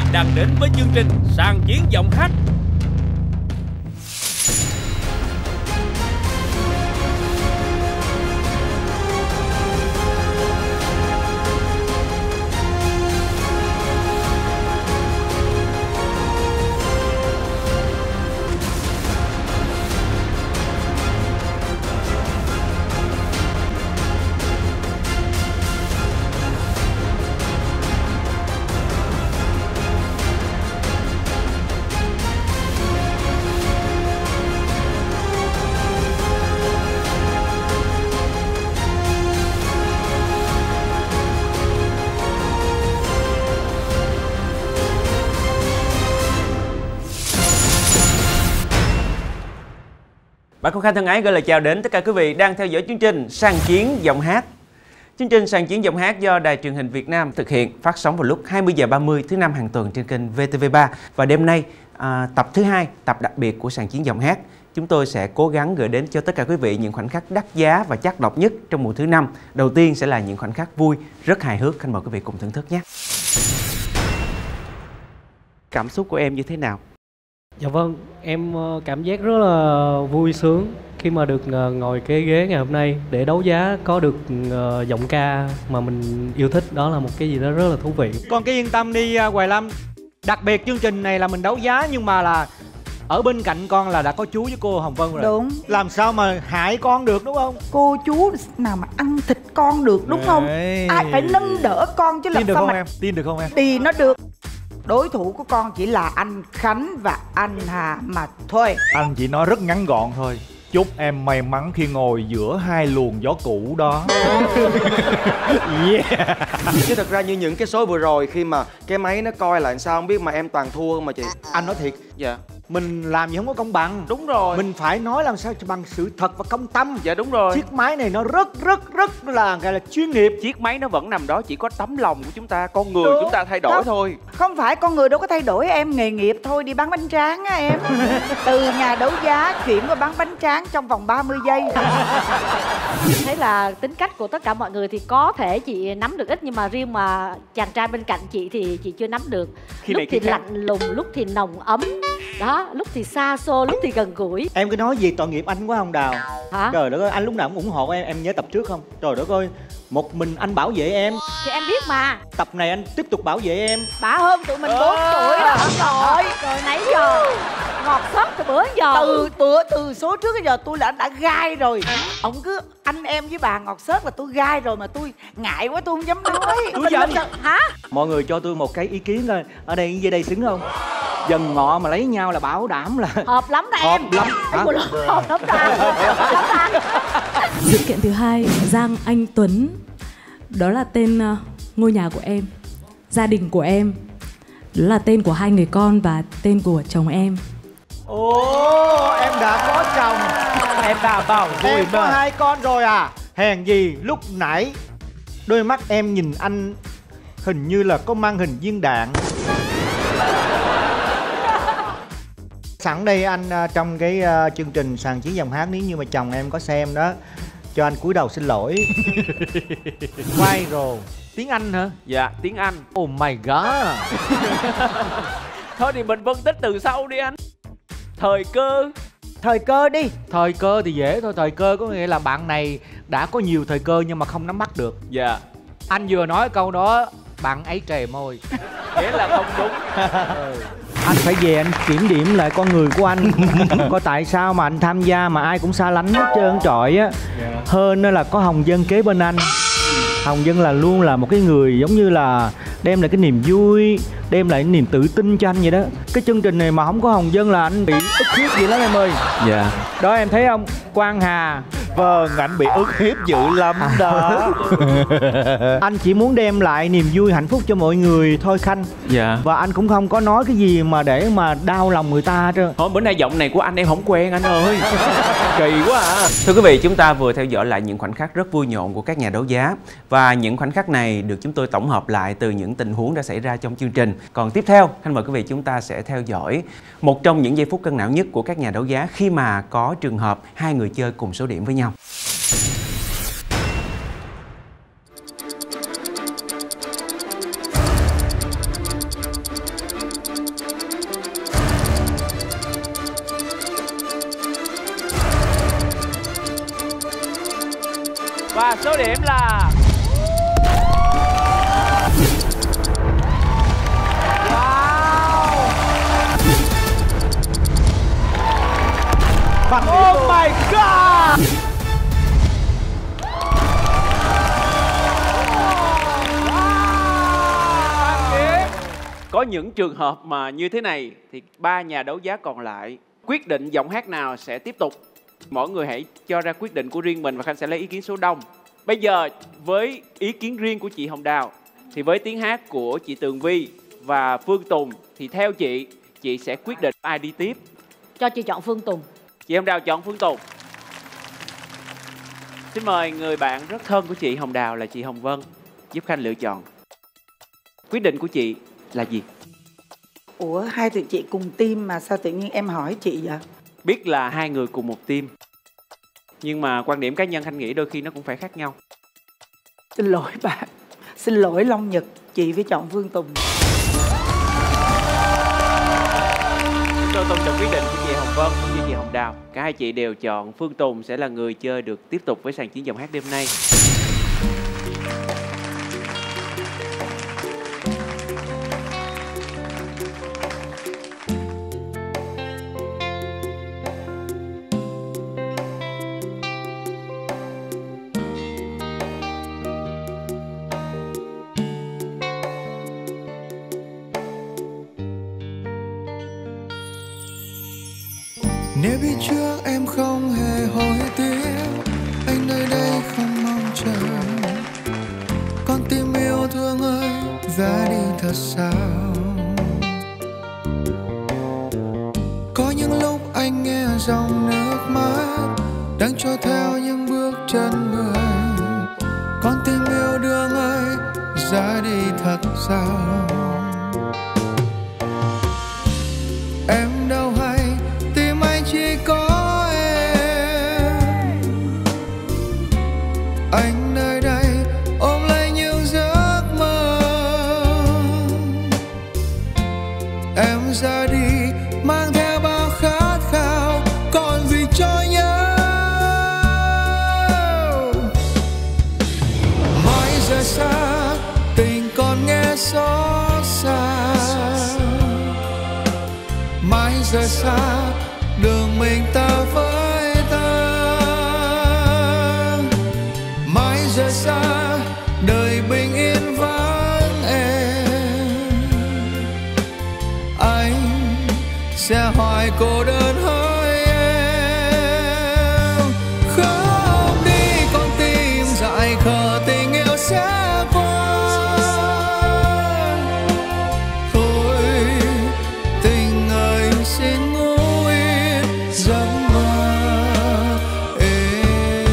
đang đến với chương trình Sàn Chiến Giọng Hát. Bạn Công Khanh thân ái gửi lời chào đến tất cả quý vị đang theo dõi chương trình Sàn Chiến Giọng Hát. Chương trình Sàn Chiến Giọng Hát do Đài Truyền hình Việt Nam thực hiện, phát sóng vào lúc 20h30 thứ năm hàng tuần trên kênh VTV3. Và đêm nay, tập thứ 2, tập đặc biệt của Sàn Chiến Giọng Hát, chúng tôi sẽ cố gắng gửi đến cho tất cả quý vị những khoảnh khắc đắt giá và chắc độc nhất trong mùa thứ 5. Đầu tiên sẽ là những khoảnh khắc vui, rất hài hước. Xin mời quý vị cùng thưởng thức nhé. Cảm xúc của em như thế nào? Dạ vâng, em cảm giác rất là vui sướng khi mà được ngồi cái ghế ngày hôm nay để đấu giá có được giọng ca mà mình yêu thích. Đó là một cái gì đó rất là thú vị. Con cứ yên tâm đi Hoài Lâm. Đặc biệt chương trình này là mình đấu giá nhưng mà là ở bên cạnh con là đã có chú với cô Hồng Vân rồi. Đúng. Làm sao mà hại con được đúng không? Cô chú nào mà ăn thịt con được đúng không? Ai phải nâng đỡ con chứ làm Tin được sao không mà... em? Tin được không em? Thì nó được. Đối thủ của con chỉ là anh Khánh và anh Hà mà thôi. Anh chỉ nói rất ngắn gọn thôi. Chúc em may mắn khi ngồi giữa hai luồng gió cũ đó. Yeah. Chứ thật ra như những cái số vừa rồi khi mà cái máy nó coi lại sao không biết mà em toàn thua không mà chị. Anh nói thiệt. Dạ. Mình làm gì không có công bằng. Đúng rồi. Mình phải nói làm sao cho bằng sự thật và công tâm. Dạ đúng rồi. Chiếc máy này nó rất là gọi là chuyên nghiệp. Chiếc máy nó vẫn nằm đó, chỉ có tấm lòng của chúng ta, con người Đúng. chúng ta thay đổi thôi. Không phải con người đâu có thay đổi em, nghề nghiệp thôi, đi bán bánh tráng á em. Từ nhà đấu giá chuyển qua bán bánh tráng trong vòng 30 giây. Thấy là tính cách của tất cả mọi người thì có thể chị nắm được ít, nhưng mà riêng mà chàng trai bên cạnh chị thì chị chưa nắm được. Khi lúc này thì khi khác. lạnh lùng, lúc thì nồng ấm, đó, lúc thì xa xôi, lúc thì gần gũi. Em cứ nói gì tội nghiệp anh quá Hồng Đào. Hả? Trời đất ơi, anh lúc nào cũng ủng hộ em nhớ tập trước không? Trời đất ơi, một mình anh bảo vệ em. Thì em biết mà. Tập này anh tiếp tục bảo vệ em. Bả hơn tụi mình 4 tuổi đó. Rồi, rồi nãy giờ ngọt xớt từ bữa giờ. Từ số trước đến giờ tôi là đã gai rồi. Ông cứ anh em với bà ngọt xớt là tôi gai rồi mà tôi ngại quá tôi không dám nói. Hả? Mọi người cho tôi một cái ý kiến thôi. Ở đây dưới đây xứng không? Dần ngọ mà lấy nhau là bảo đảm là Hợp lắm đó em. hợp lắm. Hả? Hợp lắm ta. Hợp lắm ta. Sự kiện thứ hai, Giang Anh Tuấn. Đó là tên ngôi nhà của em, gia đình của em. Đó là tên của 2 người con và tên của chồng em. Ồ, em đã có chồng. Em đã bảo rồi Em có mà. 2 con rồi à? Hèn gì lúc nãy đôi mắt em nhìn anh hình như là có mang hình viên đạn. Sẵn đây anh trong cái chương trình Sàn Chiến Giọng Hát, nếu như mà chồng em có xem đó, cho anh cúi đầu xin lỗi. Viral. Tiếng Anh hả? Dạ tiếng Anh. Oh my god. Thôi thì mình phân tích từ sau đi anh. Thời cơ. Thời cơ đi. Thời cơ thì dễ thôi. Thời cơ có nghĩa là bạn này đã có nhiều thời cơ nhưng mà không nắm bắt được. Dạ. Anh vừa nói câu đó, bạn ấy trề môi. Nghĩa là không đúng. Anh phải về anh kiểm điểm lại con người của anh. Coi tại sao mà anh tham gia mà ai cũng xa lánh hết trơn trọi á. Hơn nữa là có Hồng Vân kế bên anh. Hồng Vân là luôn là một cái người giống như là đem lại cái niềm vui, đem lại cái niềm tự tin cho anh vậy đó. Cái chương trình này mà không có Hồng Vân là anh bị ức hiếp gì lắm em ơi. Dạ. Đó em thấy không? Quang Hà. Vâng, anh bị ức hiếp dữ lắm đó. Anh chỉ muốn đem lại niềm vui hạnh phúc cho mọi người thôi Khanh. Dạ. Và anh cũng không có nói cái gì mà để mà đau lòng người ta hết trơn. Thôi bữa nay giọng này của anh em không quen anh ơi. Kỳ quá à. Thưa quý vị, chúng ta vừa theo dõi lại những khoảnh khắc rất vui nhộn của các nhà đấu giá. Và những khoảnh khắc này được chúng tôi tổng hợp lại từ những tình huống đã xảy ra trong chương trình. Còn tiếp theo, xin mời quý vị chúng ta sẽ theo dõi một trong những giây phút cân não nhất của các nhà đấu giá khi mà có trường hợp 2 người chơi cùng số điểm với nhau. Và số điểm là Oh my god. có những trường hợp mà như thế này thì ba nhà đấu giá còn lại quyết định giọng hát nào sẽ tiếp tục. Mỗi người hãy cho ra quyết định của riêng mình và Khanh sẽ lấy ý kiến số đông. Bây giờ với ý kiến riêng của chị Hồng Đào thì với tiếng hát của chị Tường Vi và Phương Tùng thì theo chị sẽ quyết định ai đi tiếp. Cho chị chọn Phương Tùng. Chị Hồng Đào chọn Phương Tùng. Xin mời người bạn rất thân của chị Hồng Đào là chị Hồng Vân giúp Khanh lựa chọn. Quyết định của chị là gì? Ủa, hai tụi chị cùng team mà sao tự nhiên em hỏi chị vậy? Biết là hai người cùng một team, nhưng mà quan điểm cá nhân Khanh nghĩ đôi khi nó cũng phải khác nhau. Xin lỗi bạn, xin lỗi Long Nhật, chị phải chọn Phương Tùng. Tôi tôn trọng quyết định của chị Hồng Vân cũng như chị Hồng Đào. Cả hai chị đều chọn Phương Tùng sẽ là người chơi được tiếp tục với sàn chiến giọng hát đêm nay. Nếu biết trước em không hề hối tiếc, anh nơi đây không mong chờ. Con tim yêu thương ơi, ra đi thật sao? Có những lúc anh nghe dòng nước mắt đang trôi theo những bước chân người. Con tim yêu đương ơi, ra đi thật sao? Em đâu hay tim anh chỉ có em. Anh nơi đây ôm lấy những giấc mơ. Em ra đi mang theo bao khát khao, còn gì cho nhau. Mãi rời xa tình còn nghe xót xa. Mãi rời xa đường mình ta với ta. Mãi rời xa đời bình yên vắng em. Anh sẽ hoài cô đơn hỡi em. Không đi con tim dại khờ, tình yêu sẽ qua. Thôi tình ơi xin ngủ yên giấc mơ êm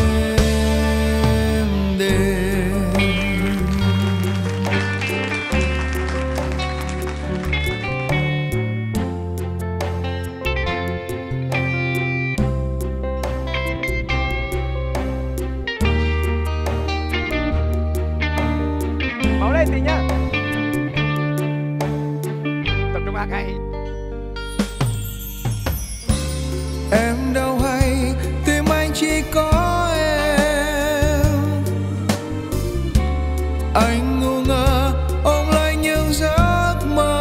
đềm. Máu lên tí nhá. Tập trung hát hay. Em đâu hay tim anh chỉ có em. Anh ngu ngơ ôm lấy những giấc mơ.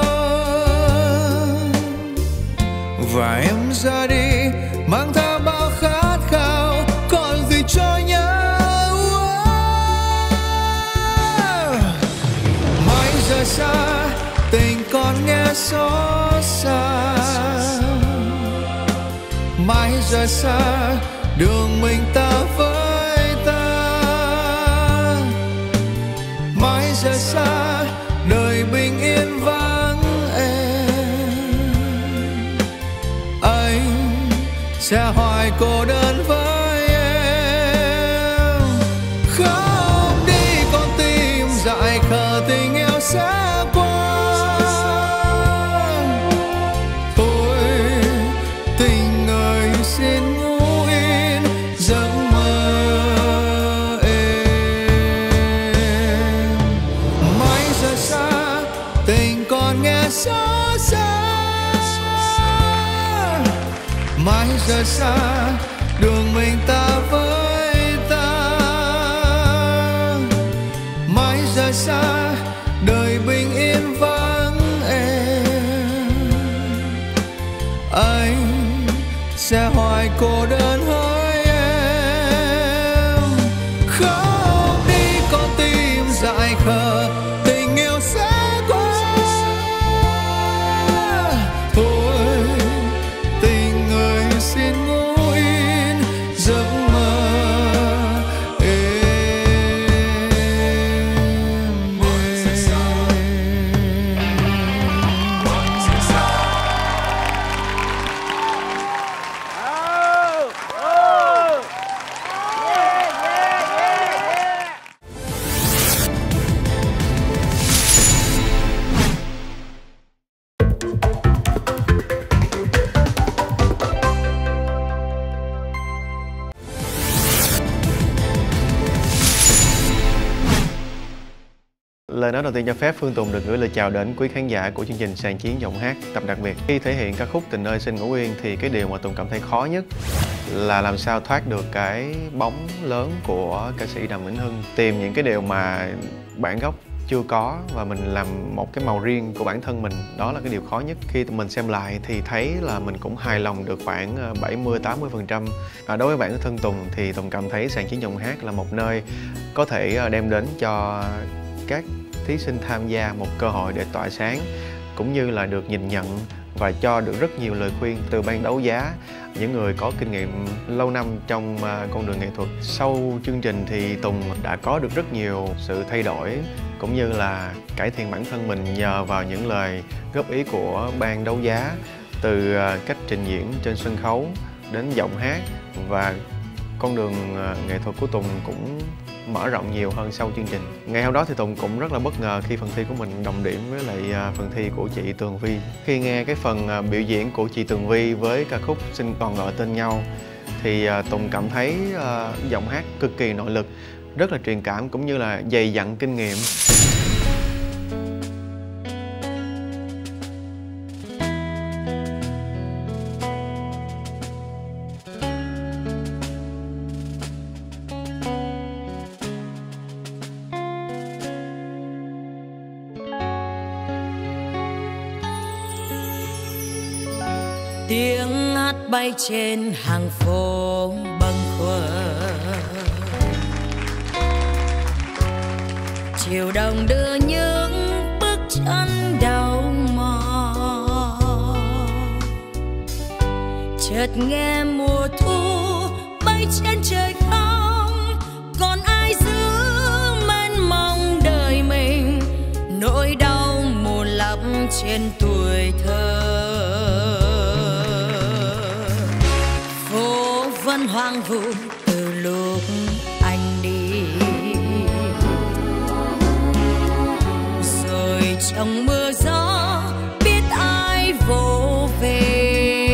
Và em ra đi mang theo bao khát khao, còn gì cho nhau. Mãi rời xa tình còn nghe xót xa. Mãi rời xa đường mình ta với ta. Mãi rời xa đời bình yên vắng em. Anh sẽ hoài cô đơn với em. Không đi con tim dại khờ, tình yêu sẽ qua. Thôi tình ơi xin ngủ yên giấc mơ êm. Mãi rời xa tình còn nghe xót xa. Mãi rời xa đường mình ta với ta. giấc mơ Lời nói đầu tiên cho phép Phương Tùng được gửi lời chào đến quý khán giả của chương trình Sàn Chiến Giọng Hát tập đặc biệt. Khi thể hiện ca khúc Tình ơi xin ngủ yên thì cái điều mà Tùng cảm thấy khó nhất là làm sao thoát được cái bóng lớn của ca sĩ Đàm Vĩnh Hưng. Tìm những cái điều mà bản gốc chưa có và mình làm một cái màu riêng của bản thân mình. Đó là cái điều khó nhất. Khi mình xem lại thì thấy là mình cũng hài lòng được khoảng 70-80%. Đối với bản thân Tùng thì Tùng cảm thấy Sàn Chiến Giọng Hát là một nơi có thể đem đến cho các thí sinh tham gia một cơ hội để tỏa sáng, cũng như là được nhìn nhận và cho được rất nhiều lời khuyên từ ban đấu giá, những người có kinh nghiệm lâu năm trong con đường nghệ thuật. Sau chương trình thì Tùng đã có được rất nhiều sự thay đổi cũng như là cải thiện bản thân mình nhờ vào những lời góp ý của ban đấu giá, từ cách trình diễn trên sân khấu đến giọng hát, và con đường nghệ thuật của Tùng cũng mở rộng nhiều hơn sau chương trình. Ngày hôm đó thì Tùng cũng rất là bất ngờ khi phần thi của mình đồng điểm với lại phần thi của chị Tường Vi. Khi nghe cái phần biểu diễn của chị Tường Vi với ca khúc Xin Còn Gọi Tên Nhau thì Tùng cảm thấy giọng hát cực kỳ nội lực, rất là truyền cảm cũng như là dày dặn kinh nghiệm. Tiếng hát bay trên hàng phố bâng khuâng, chiều đông đưa những bước chân đau mòn. Chợt nghe mùa thu bay trên trời không, còn ai giữ mênh mông đời mình, nỗi đau mù lấp trên tuổi thơ. Vẫn hoang vu từ lúc anh đi, rồi trong mưa gió biết ai vỗ về.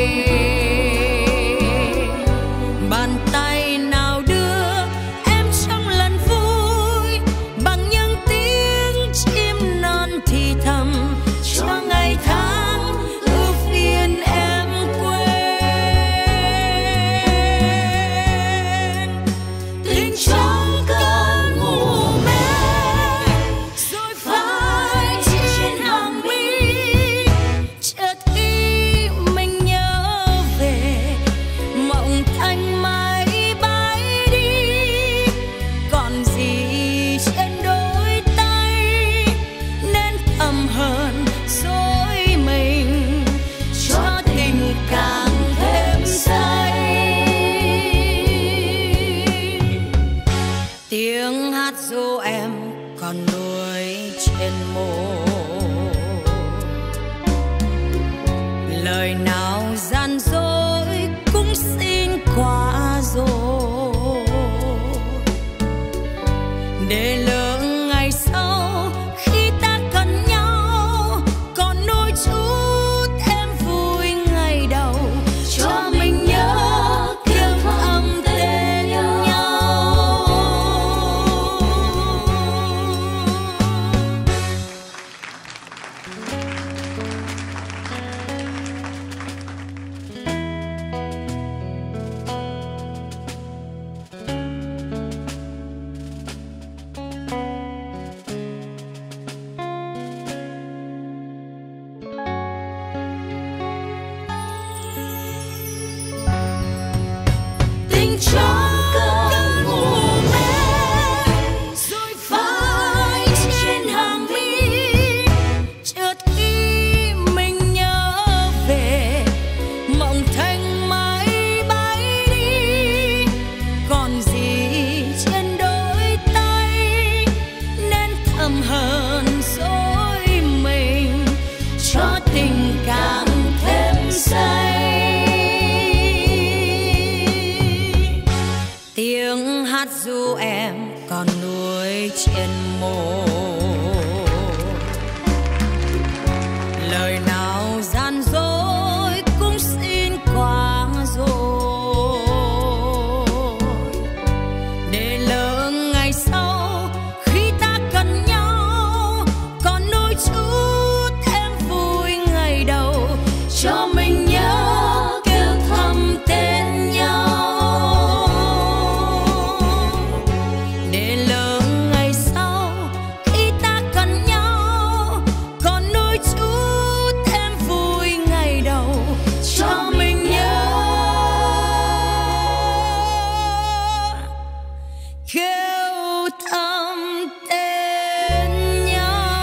Bàn tay nào đưa em trong lần vui, bằng những tiếng chim non thì thầm cho ngày tháng ưu phiền em. Trong cơn ngủ mê, rồi phải trên hàng mi, chợt khi mình nhớ về mộng thanh mãi bay đi, còn gì trên đôi tay nên thầm hờn dối mình cho tình càng thêm say. Tiếng hát ru em còn nuối trên môi, lời nào gian dối cũng xin qua rồi, để lỡ ngày sau khi ta cần nhau còn nuôi chút em vui ngày đầu, cho mình nhớ kiếm âm tên nhau. hát dù em còn nuối trên môi. Lời nào gian dối cũng xin qua rồi, để lỡ ngày sau khi ta cần nhau còn nuối chút em vui ngày đầu, cho mình nhớ kêu thầm tên nhau. Để lỡ ngày sau khi ta cần nhau còn nuối chút em vui ngày đầu, cho mình nhớ kêu thầm tên nhau.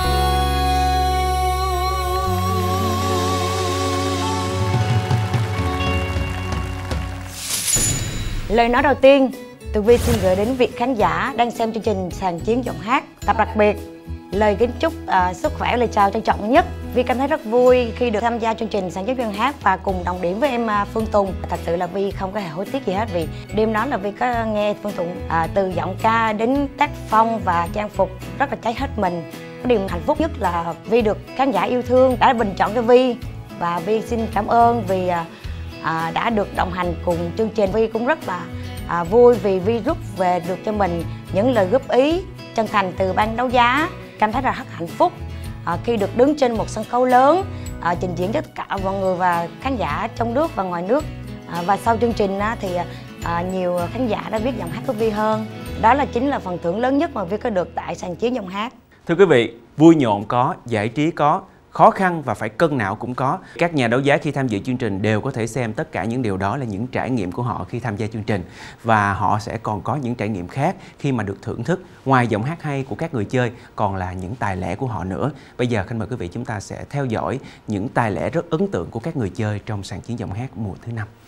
Lời nói đầu tiên, Tường Vi xin gửi đến vị khán giả đang xem chương trình Sàn Chiến Giọng Hát tập đặc biệt. Lời kính chúc sức khỏe, lời chào trân trọng nhất. Vi cảm thấy rất vui khi được tham gia chương trình Sàn Chiến Giọng Hát và cùng đồng điểm với em Phương Tùng. Thật sự là Vi không có hề hối tiếc gì hết, vì đêm đó là Vi có nghe Phương Tùng từ giọng ca đến tác phong và trang phục rất là cháy hết mình. Điều hạnh phúc nhất là Vi được khán giả yêu thương đã bình chọn cho Vi, và Vi xin cảm ơn vì đã được đồng hành cùng chương trình. Vi cũng rất là vui vì Vi rút về được cho mình những lời góp ý chân thành từ ban đấu giá. Cảm thấy là rất hạnh phúc khi được đứng trên một sân khấu lớn, trình diễn cho tất cả mọi người và khán giả trong nước và ngoài nước. Và sau chương trình thì nhiều khán giả đã biết giọng hát của Vi hơn. Đó là chính là phần thưởng lớn nhất mà Vi có được tại Sàn Chiến Giọng Hát. Thưa quý vị, vui nhộn có, giải trí có, khó khăn và phải cân não cũng có. Các nhà đấu giá khi tham dự chương trình đều có thể xem tất cả những điều đó là những trải nghiệm của họ khi tham gia chương trình. Và họ sẽ còn có những trải nghiệm khác khi mà được thưởng thức. Ngoài giọng hát hay của các người chơi còn là những tài lẻ của họ nữa. Bây giờ xin mời quý vị chúng ta sẽ theo dõi những tài lẻ rất ấn tượng của các người chơi trong Sàn Chiến Giọng Hát mùa thứ 5.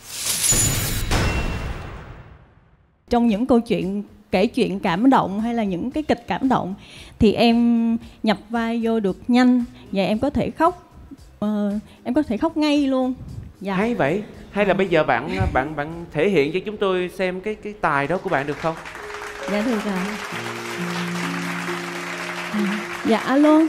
Trong những câu chuyện kể chuyện cảm động hay là những cái kịch cảm động thì em nhập vai vô được nhanh và em có thể khóc, em có thể khóc ngay luôn. Dạ. Hay vậy. Hay là bây giờ bạn thể hiện cho chúng tôi xem cái tài đó của bạn được không? Dạ được rồi. Dạ alo.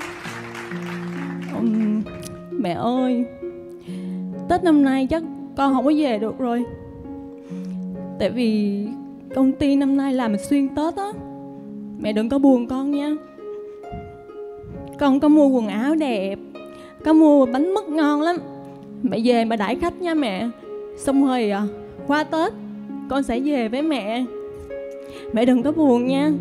Mẹ ơi, Tết năm nay chắc con không có về được rồi. Tại vì công ty năm nay làm xuyên Tết á. Mẹ đừng có buồn con nha. Con có mua quần áo đẹp, có mua bánh mứt ngon lắm. Mẹ về mà đãi khách nha mẹ. Xong rồi qua Tết con sẽ về với mẹ. Mẹ đừng có buồn nha.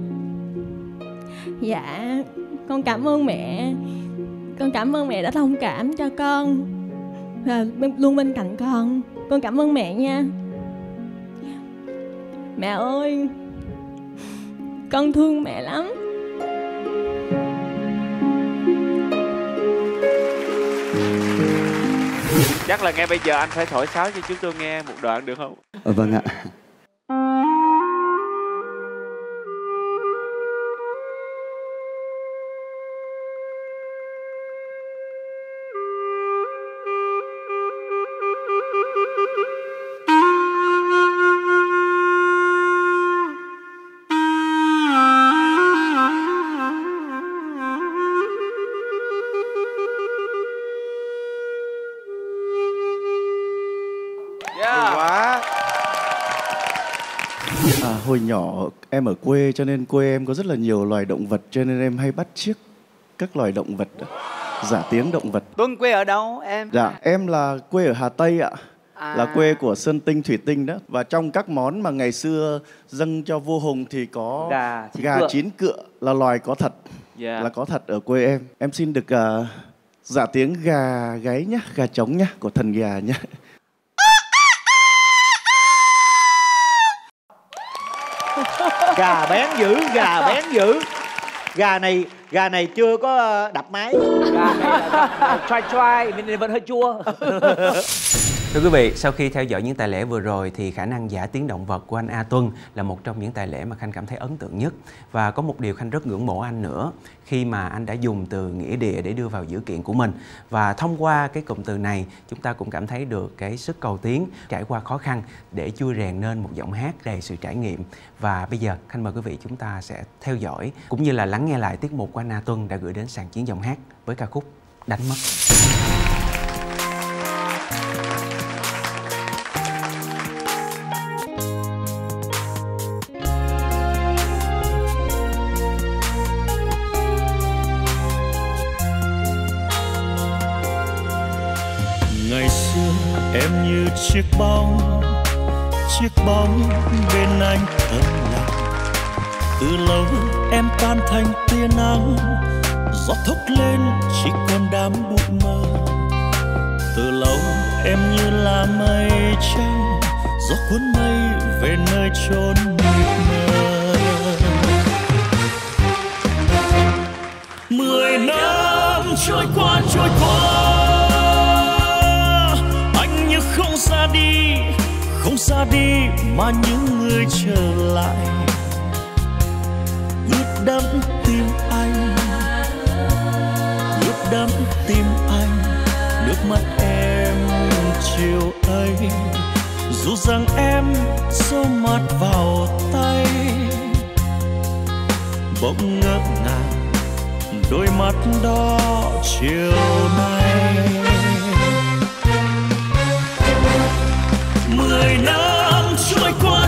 Dạ, con cảm ơn mẹ. Con cảm ơn mẹ đã thông cảm cho con và luôn bên cạnh con. Con cảm ơn mẹ nha. Mẹ ơi, con thương mẹ lắm. Chắc là ngay bây giờ anh phải thổi sáo cho chúng tôi nghe một đoạn được không? Vâng ạ. Hồi nhỏ em ở quê cho nên quê em có rất là nhiều loài động vật, cho nên em hay bắt chước các loài động vật, giả tiếng động vật. Tuấn quê ở đâu em? Dạ, em là quê ở Hà Tây ạ. Là quê của Sơn Tinh, Thủy Tinh đó. Và trong các món mà ngày xưa dâng cho vua Hùng thì có gà chín cựa là loài có thật. Là có thật ở quê em. Em xin được giả tiếng gà gáy nhá, gà trống nhá, của thần gà nhá. Gà bén dữ, gà bén dữ. Gà này chưa có đập máy. Gà này là choai choai, nên vẫn hơi chua. Thưa quý vị, sau khi theo dõi những tài lẻ vừa rồi thì khả năng giả tiếng động vật của anh A Tuân là một trong những tài lẻ mà Khanh cảm thấy ấn tượng nhất. Và có một điều Khanh rất ngưỡng mộ anh nữa, khi mà anh đã dùng từ nghĩa địa để đưa vào dữ kiện của mình. Và thông qua cái cụm từ này, chúng ta cũng cảm thấy được cái sức cầu tiến, trải qua khó khăn để chui rèn nên một giọng hát đầy sự trải nghiệm. Và bây giờ Khanh mời quý vị chúng ta sẽ theo dõi cũng như là lắng nghe lại tiết mục của anh A Tuân đã gửi đến sàn chiến giọng hát với ca khúc Đánh Mất. Ngày xưa em như chiếc bóng bên anh thầm lặng. Từ lâu em tan thành tia nắng, gió thốc lên chỉ còn đám bụi mơ. Từ lâu em như là mây trắng, gió cuốn mây về nơi chốn mịt mờ. 10 năm trôi qua, anh như không ra đi mà những người trở lại. Ướt đẫm tim anh, nước mắt em chiều ấy. Dù rằng em giấu mặt vào tay, bỗng ngỡ ngàng đôi mắt đó chiều nay. 10 năm trôi qua,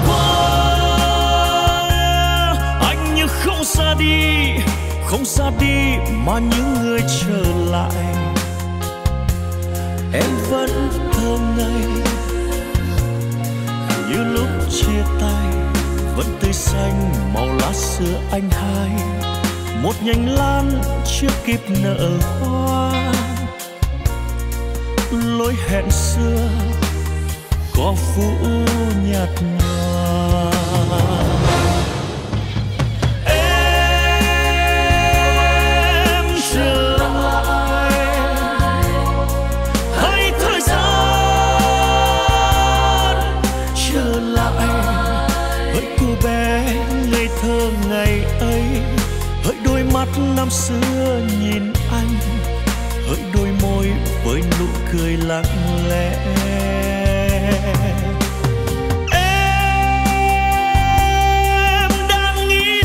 anh như không ra đi mà những người trở lại. Em vẫn thơ ngây như lúc chia tay, vẫn tươi xanh màu lá xưa anh hai. Một nhành lan chưa kịp nở hoa, lối hẹn xưa có vũ nhạt nhòa. Em trở lại, hãy thời gian trở lại. Hỡi cô bé ngây thơ ngày ấy, hỡi đôi mắt năm xưa nhìn anh, hỡi đôi môi với nụ cười lặng lẽ. Em đang nghĩ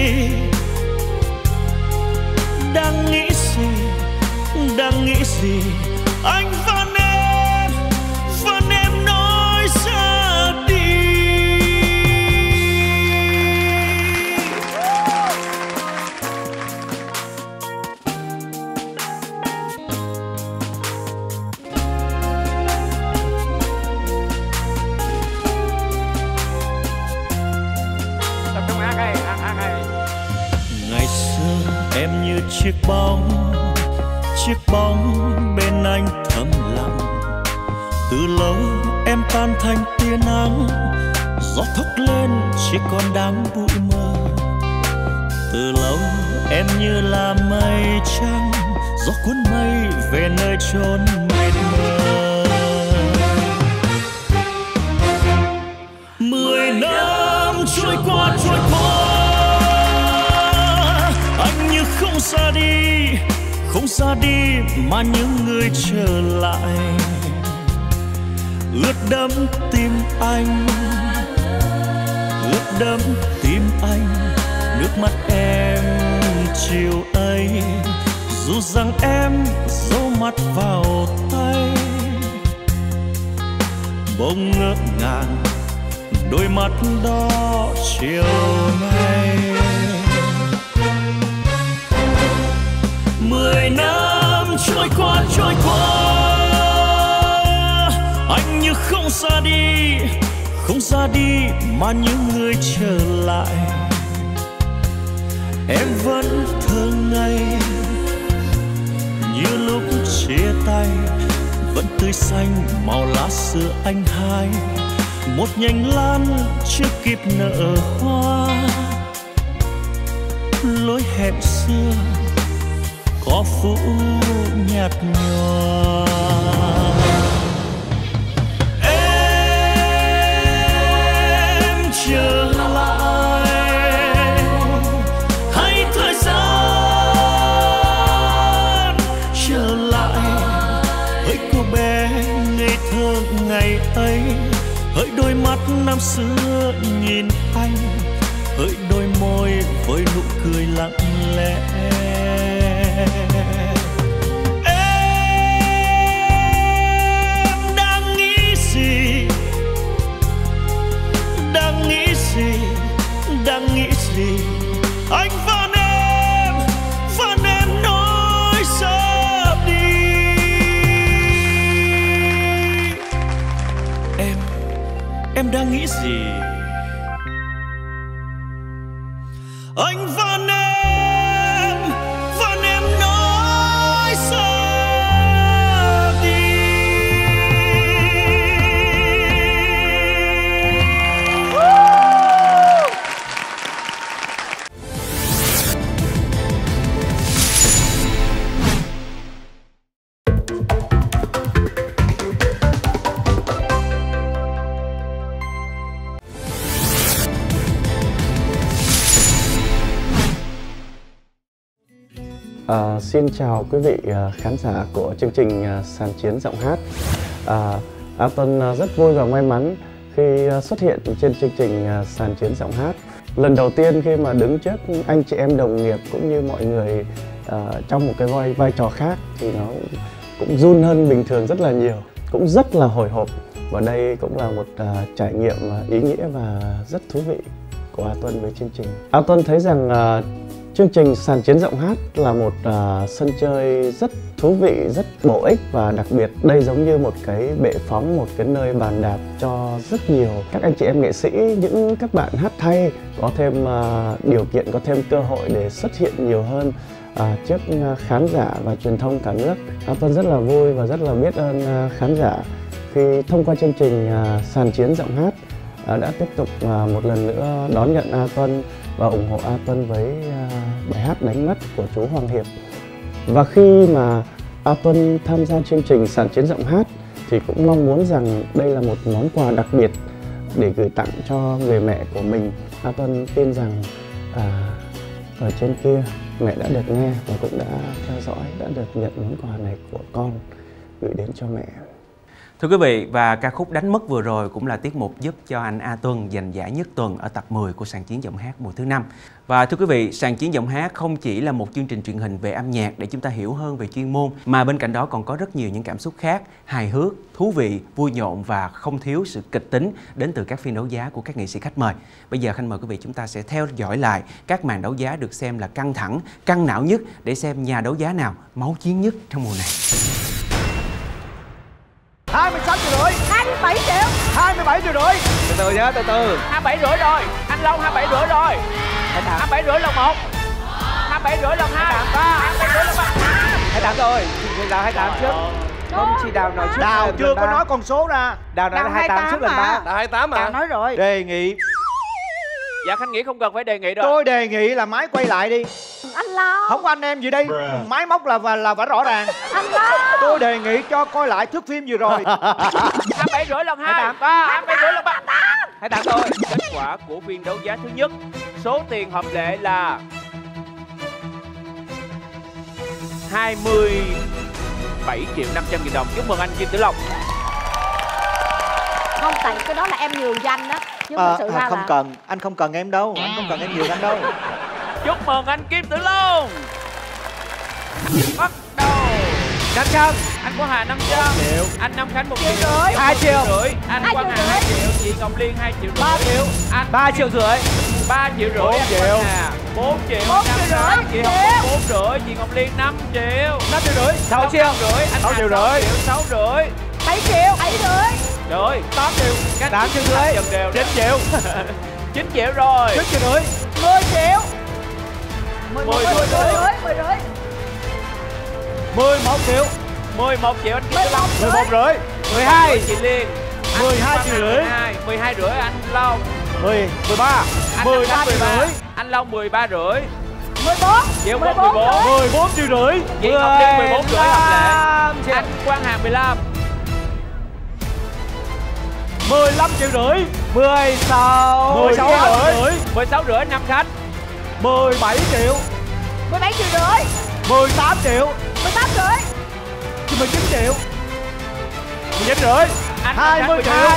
gì anh van em nói ra đi. Ngày xưa em như chiếc bóng bên anh thầm lặng. Từ lâu em tan thành tia nắng, gió thốc lên chỉ còn đám bụi mơ. Từ lâu em như là mây trắng, gió cuốn mây về nơi chốn mịt mờ. 10 năm trôi qua, anh như không ra đi mà những người trở lại. Ướt đẫm tim anh, nước mắt em chiều ấy. Dù rằng em giấu mặt vào tay, bỗng ngỡ ngàng đôi mắt đó chiều nay. 10 năm trôi qua, anh như không ra đi mà những người trở lại. Em vẫn thơ ngây như lúc chia tay, vẫn tươi xanh màu lá xưa anh hai. Một nhành lan chưa kịp nở hoa, lối hẹn xưa có vũ nhạt nhòa. thấy, hỡi đôi mắt năm xưa nhìn anh, hỡi đôi môi với nụ cười lặng lẽ. Em đang nghĩ gì? Đang nghĩ gì? Đang nghĩ gì? Anh van em nói sao đi. Em đang nghĩ gì? Anh van em nói sao đi. Xin chào quý vị khán giả của chương trình Sàn Chiến Giọng Hát. A Tuân rất vui và may mắn khi xuất hiện trên chương trình Sàn Chiến Giọng Hát. Lần đầu tiên khi mà đứng trước anh chị em đồng nghiệp cũng như mọi người trong một cái vai trò khác thì nó cũng run hơn bình thường rất là nhiều, cũng rất là hồi hộp. Và đây cũng là một trải nghiệm ý nghĩa và rất thú vị của A Tuân với chương trình. A Tuân thấy rằng chương trình Sàn Chiến Giọng Hát là một sân chơi rất thú vị, rất bổ ích và đặc biệt đây giống như một cái bệ phóng, một cái nơi bàn đạp cho rất nhiều các anh chị em nghệ sĩ, những các bạn hát hay có thêm điều kiện, có thêm cơ hội để xuất hiện nhiều hơn trước khán giả và truyền thông cả nước. A Tuân rất là vui và rất là biết ơn khán giả khi thông qua chương trình Sàn Chiến Giọng Hát đã tiếp tục một lần nữa đón nhận A Tuân và ủng hộ A Tuân với bài hát Đánh Mất của chú Hoàng Hiệp. Và khi mà A Tuân tham gia chương trình Sàn Chiến Giọng Hát thì cũng mong muốn rằng đây là một món quà đặc biệt để gửi tặng cho người mẹ của mình. A Tuân tin rằng ở trên kia mẹ đã được nghe và cũng đã theo dõi, đã được nhận món quà này của con gửi đến cho mẹ. Thưa quý vị, và ca khúc Đánh Mất vừa rồi cũng là tiết mục giúp cho anh A Tuân giành giải nhất tuần ở tập 10 của Sàn Chiến Giọng Hát mùa thứ 5. Và thưa quý vị, Sàn Chiến Giọng Hát không chỉ là một chương trình truyền hình về âm nhạc để chúng ta hiểu hơn về chuyên môn, mà bên cạnh đó còn có rất nhiều những cảm xúc khác, hài hước, thú vị, vui nhộn và không thiếu sự kịch tính đến từ các phiên đấu giá của các nghệ sĩ khách mời. Bây giờ Khanh mời quý vị chúng ta sẽ theo dõi lại các màn đấu giá được xem là căng thẳng, căng não nhất để xem nhà đấu giá nào máu chiến nhất trong mùa này. 26 triệu rưỡi, 27 triệu, 27 triệu rưỡi. Từ từ nhá, từ từ. 27 rưỡi rồi, anh Long 27 rưỡi rồi. 27 rưỡi lần 1, 27 rưỡi lần 2, 27 rưỡi lần 3. 28 rồi, chị Đào 28 trước. Không, chị Đào nói trước. Đào chưa có nói con số ra. Đào nói 28 trước lần 3. Đào 28 mà. Đào nói rồi. Đề nghị. Dạ Khanh nghĩ không cần phải đề nghị đâu. Tôi đề nghị là máy quay lại đi. Anh Long. Không có anh em gì đây. Máy móc là phải rõ ràng. Anh Long. Tôi đề nghị cho coi lại thước phim vừa rồi. 27 rưỡi lần 2, 27 rưỡi lần 3. 28 thôi. Kết quả của phiên đấu giá thứ nhất, số tiền hợp lệ là 27 triệu 500 nghìn đồng. Chúc mừng anh Kim Tử Long. Không, tại cái đó là em nhường cho anh đó. Nhưng thực sự ra không là... cần, anh không cần em đâu. Anh không cần em nhường anh đâu. Chúc mừng anh Kim Tử Long. Bắt đầu. Nam Khánh. Anh Quang Hà 500. Anh Nam Khánh 1 triệu rưỡi. 2 triệu. Anh Quang Hà 2 triệu. Chị Ngọc Liên 2 triệu rưỡi. 3 triệu. Anh 3 triệu rưỡi. 3 triệu rưỡi. 4 triệu. 4 triệu. 4 triệu rưỡi. Chị Hồng 4 rưỡi. Chị Ngọc Liên 5 triệu. 5 triệu rưỡi. 6 triệu. 6 triệu rưỡi. 6 rưỡi. 7 triệu. 7 rưỡi. Rồi 8 triệu. 8 triệu rưỡi. 9 triệu. 9 triệu rồi. 9 triệu rưỡi. 10 triệu. 10 rưỡi. 10 rưỡi. 11 triệu. 11 triệu anh Kim Tử Long. 11 rưỡi. 12 chị Liên. 12 triệu rưỡi. 12 rưỡi anh Long. 13. Anh 13 triệu rưỡi. Anh Long 13 rưỡi. 14. Chị Quang 14. 14 triệu rưỡi. Chị Ngọc Liên 14 rưỡi hợp lệ. Anh Quang Hà 15. 15 triệu rưỡi. 16 rưỡi. 16 rưỡi Nam Khánh. 17 triệu. 17 triệu rưỡi. 18 triệu. 18 rưỡi. 19 triệu. 19 rưỡi. Anh 20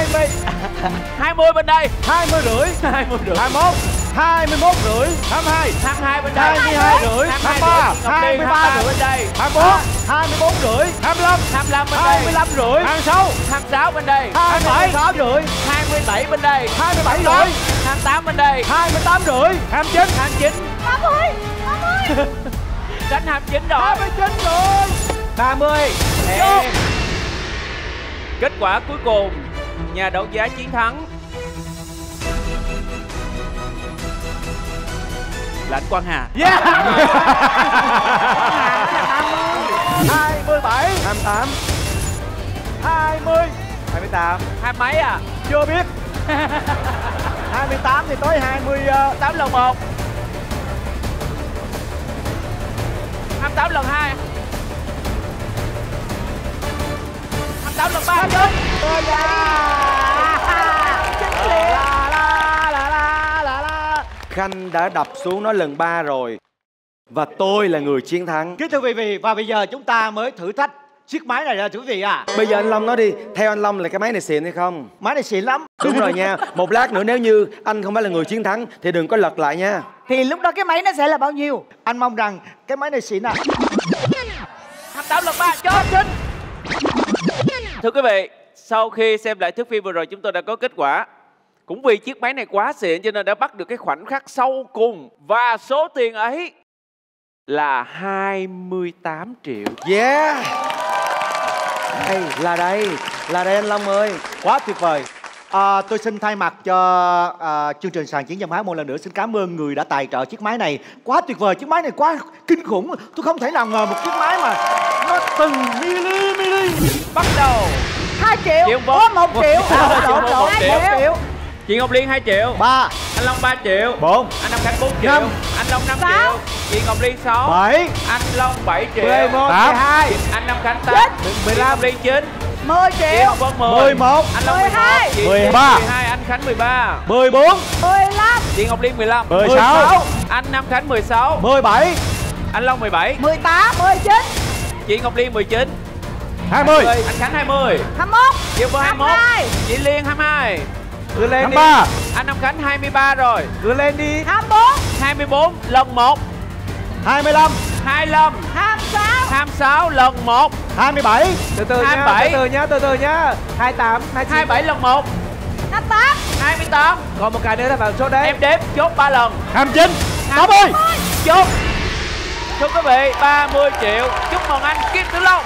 bên đây. 20 rưỡi. 20 rưỡi. 21. 21 rưỡi. 22. 22 bên đây. 22 rưỡi. 23. 23 rưỡi. bên đây. 24. 24 rưỡi. 25. 25 bên đây. 25 rưỡi. 26. 26 bên đây. 27 rưỡi. 27 bên đây. 27 rưỡi. 28 bên đây. 28 rưỡi. 29. 29. 30. Đánh 29 rồi. 29 rồi. 30. Chốt. Kết quả cuối cùng, nhà đấu giá chiến thắng là anh Quang Hà. Yeah. 27. 28. 20. 28. Hai mấy à? Chưa biết. 28 thì tới 28 lần 1. 28 lần 2. 28 lần 3 chứ. Khanh đã đập xuống nó lần 3 rồi. Và tôi là người chiến thắng. Kính thưa quý vị, và bây giờ chúng ta mới thử thách chiếc máy này ra thưa quý vị à. Bây giờ anh Long nói đi, theo anh Long là cái máy này xịn hay không? Máy này xịn lắm. Đúng rồi nha. Một lát nữa nếu như anh không phải là người chiến thắng thì đừng có lật lại nha. Thì lúc đó cái máy nó sẽ là bao nhiêu? Anh mong rằng cái máy này xịn à. 28 lần 3 cho chính. Thưa quý vị, sau khi xem lại thước phim vừa rồi chúng tôi đã có kết quả. Cũng vì chiếc máy này quá xịn cho nên đã bắt được cái khoảnh khắc sau cùng. Và số tiền ấy là 28 triệu. Yeah. Đây, là đây anh Long ơi. Quá tuyệt vời. Tôi xin thay mặt cho chương trình Sàn Chiến Giọng Hát một lần nữa xin cảm ơn người đã tài trợ chiếc máy này. Quá tuyệt vời, chiếc máy này quá kinh khủng. Tôi không thể nào ngờ một chiếc máy mà nó từng mili. Bắt đầu 2 triệu. Có 1 triệu. 2 triệu. Chị Ngọc Liên 2 triệu. 3. Anh Long 3 triệu. 4. Anh Nam Khánh 4 triệu. 5. Anh Long 5 triệu. Chị Ngọc Liên 6. 7. Anh Long 7 triệu. 11. 12. Anh Nam Khánh 8. 15. Ngọc Liên 9. 10 Chị triệu. Ngọc Vân 10. 11. Anh Long 12. 13. 12. Anh Khánh 13. 14. 15. Chị Ngọc Liên 15. 16. Anh Nam Khánh 16. 17. Anh Long 17. 18. 19. Chị Ngọc Liên 19. 20. Anh Khánh 20. 21. Chị Vân 21. Chị Liên 22. Cứ lên 23. Đi. Anh Nam Khánh 23 rồi. Cứ lên đi. 24. 24 lần 1. 25. 25. 26. 26 lần 1. 27. Từ từ 27. nhá, từ từ nhá. 28, 29. 27 lần 1. 28. 28. Còn một cái nữa là vào chốt đấy. Em đếm chốt 3 lần. 29. 80. Chốt. Chúc quý vị 30 triệu. Chúc mừng anh Kim Tử Long.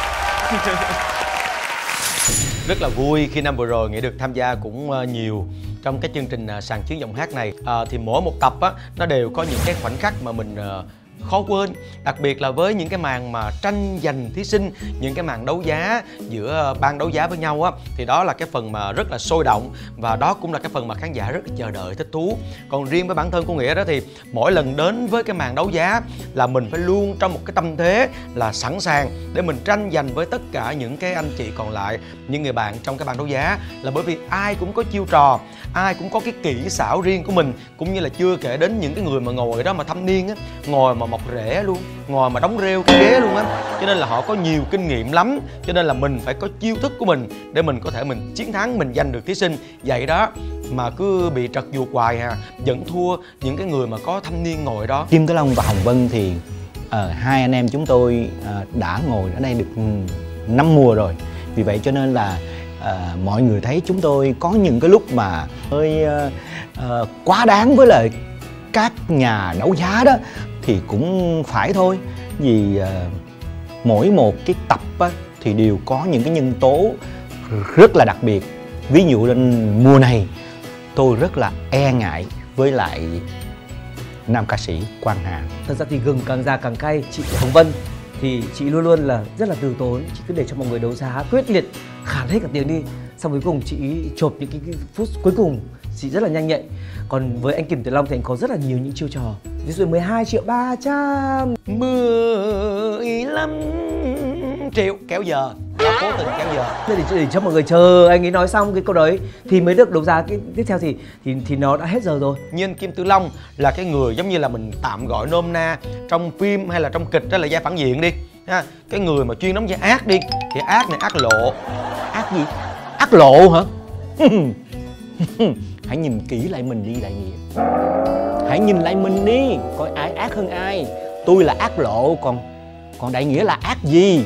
Rất là vui khi năm vừa rồi Nghĩa được tham gia cũng nhiều trong cái chương trình Sàn Chiến Giọng Hát này. Thì mỗi một tập á, nó đều có những cái khoảnh khắc mà mình khó quên. Đặc biệt là với những cái màn mà tranh giành thí sinh, những cái màn đấu giá giữa ban đấu giá với nhau á, thì đó là cái phần mà rất là sôi động. Và đó cũng là cái phần mà khán giả rất là chờ đợi, thích thú. Còn riêng với bản thân của Nghĩa đó thì mỗi lần đến với cái màn đấu giá là mình phải luôn trong một cái tâm thế là sẵn sàng để mình tranh giành với tất cả những cái anh chị còn lại, những người bạn trong cái ban đấu giá. Là bởi vì ai cũng có chiêu trò, ai cũng có cái kỹ xảo riêng của mình. Cũng như là chưa kể đến những cái người mà ngồi đó mà thâm niên á, ngồi mà mọc rễ luôn, ngồi mà đóng rêu cái ghế luôn á, cho nên là họ có nhiều kinh nghiệm lắm. Cho nên là mình phải có chiêu thức của mình để mình có thể mình chiến thắng, mình giành được thí sinh. Vậy đó mà cứ bị trật vuột hoài à, vẫn thua những cái người mà có thâm niên ngồi đó. Kim Tử Long và Hồng Vân thì hai anh em chúng tôi đã ngồi ở đây được 5 mùa rồi. Vì vậy cho nên là mọi người thấy chúng tôi có những cái lúc mà hơi quá đáng với lại các nhà đấu giá đó thì cũng phải thôi. Vì mỗi một cái tập á, thì đều có những cái nhân tố rất là đặc biệt. Ví dụ đến mùa này tôi rất là e ngại với lại nam ca sĩ Quang Hà. Thật ra thì gừng càng già càng cay. Chị Hồng Vân thì chị luôn luôn là rất là từ tốn, chị cứ để cho mọi người đấu giá quyết liệt, khản hết cả tiếng đi, xong cuối cùng chị chộp những cái phút cuối cùng, chị rất là nhanh nhạy. Còn với anh Kim Tử Long thì anh có rất là nhiều những chiêu trò, ví dụ 12 triệu 300, 15 triệu kéo giờ, đã cố tình kéo giờ. Để cho mọi người chờ anh ấy nói xong cái câu đấy thì mới được đấu giá cái tiếp theo thì nó đã hết giờ rồi. Nhưng Kim Tử Long là cái người giống như là mình tạm gọi nôm na trong phim hay là trong kịch đó là vai phản diện đi ha. Cái người mà chuyên đóng vai ác đi thì ác này ác lộ. Ác gì? Ác lộ hả? Hãy nhìn kỹ lại mình đi Đại Nghĩa. Hãy nhìn lại mình đi, coi ai ác hơn ai. Tôi là ác lộ, còn Đại Nghĩa là ác gì?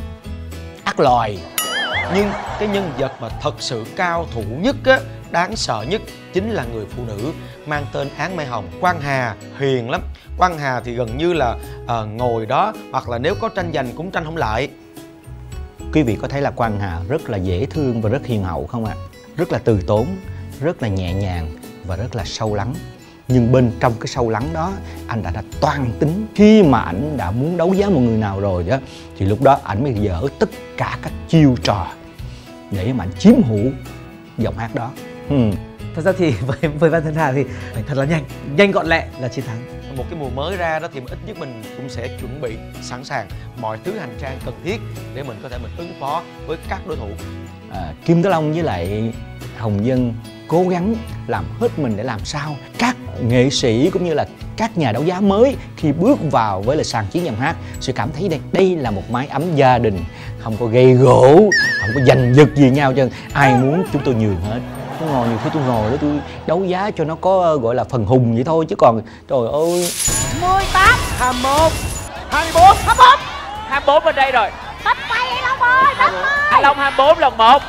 Ác loài. Nhưng cái nhân vật mà thật sự cao thủ nhất á, đáng sợ nhất chính là người phụ nữ mang tên Án Mai Hồng. Quang Hà hiền lắm. Quang Hà thì gần như là ngồi đó, hoặc là nếu có tranh giành cũng tranh không lại. Quý vị có thấy là Quang Hà rất là dễ thương và rất hiền hậu không ạ? Rất là từ tốn, rất là nhẹ nhàng và rất là sâu lắng. Nhưng bên trong cái sâu lắng đó, anh đã toan tính. Khi mà anh đã muốn đấu giá một người nào rồi đó, thì lúc đó anh mới dở tất cả các chiêu trò để mà anh chiếm hữu giọng hát đó. Thật ra thì với Văn Thiên Hà thì phải thật là nhanh gọn lẹ là chiến thắng. Một cái mùa mới ra đó thì ít nhất mình cũng sẽ chuẩn bị sẵn sàng mọi thứ hành trang cần thiết để mình có thể ứng phó với các đối thủ. Kim Tử Long với lại Hồng Vân cố gắng làm hết mình để làm sao các nghệ sĩ cũng như là các nhà đấu giá mới khi bước vào với là sàn chiến giọng hát sẽ cảm thấy đây là một mái ấm gia đình, không có gây gổ, không có giành giật gì nhau cho ai muốn chúng tôi nhường hết. Tôi ngồi nhiều khi tôi ngồi đó tôi đấu giá cho nó có gọi là phần hùng vậy thôi, chứ còn trời ơi 18 21 24 21 24 bên đây rồi. Hết tay anh Long ơi, hết tay. Anh Long 24 lần 1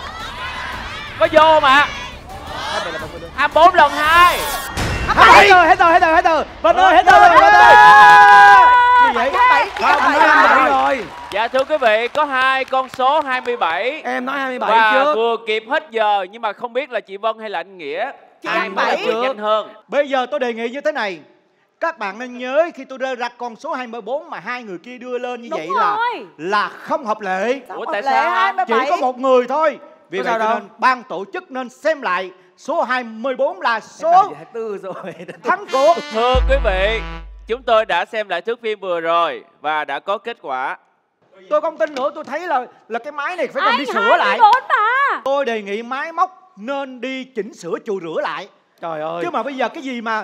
có vô mà. 24 lần 2. Hết rồi. Vân ơi, hết rồi. Gì vậy? 27 rồi. Dạ thưa quý vị, có 2 con số 27. Em nói 27 và trước. vừa kịp hết giờ, nhưng mà không biết là chị Vân hay là anh Nghĩa ai mới là người nhanh hơn. Bây giờ tôi đề nghị như thế này. Các bạn nên nhớ khi tôi đưa ra con số 24 mà hai người kia đưa lên như vậy là không hợp lệ. Ủa tại sao? Chỉ có một người thôi. Vì vậy cho nên ban tổ chức nên xem lại số 24 là số 24 rồi. thắng cuộc. Thưa quý vị, chúng tôi đã xem lại thước phim vừa rồi và đã có kết quả. Tôi không tin nữa, tôi thấy là cái máy này phải cần đi sửa lại. Tôi đề nghị máy móc nên đi chỉnh sửa chùi rửa lại. Trời ơi. Chứ mà bây giờ cái gì mà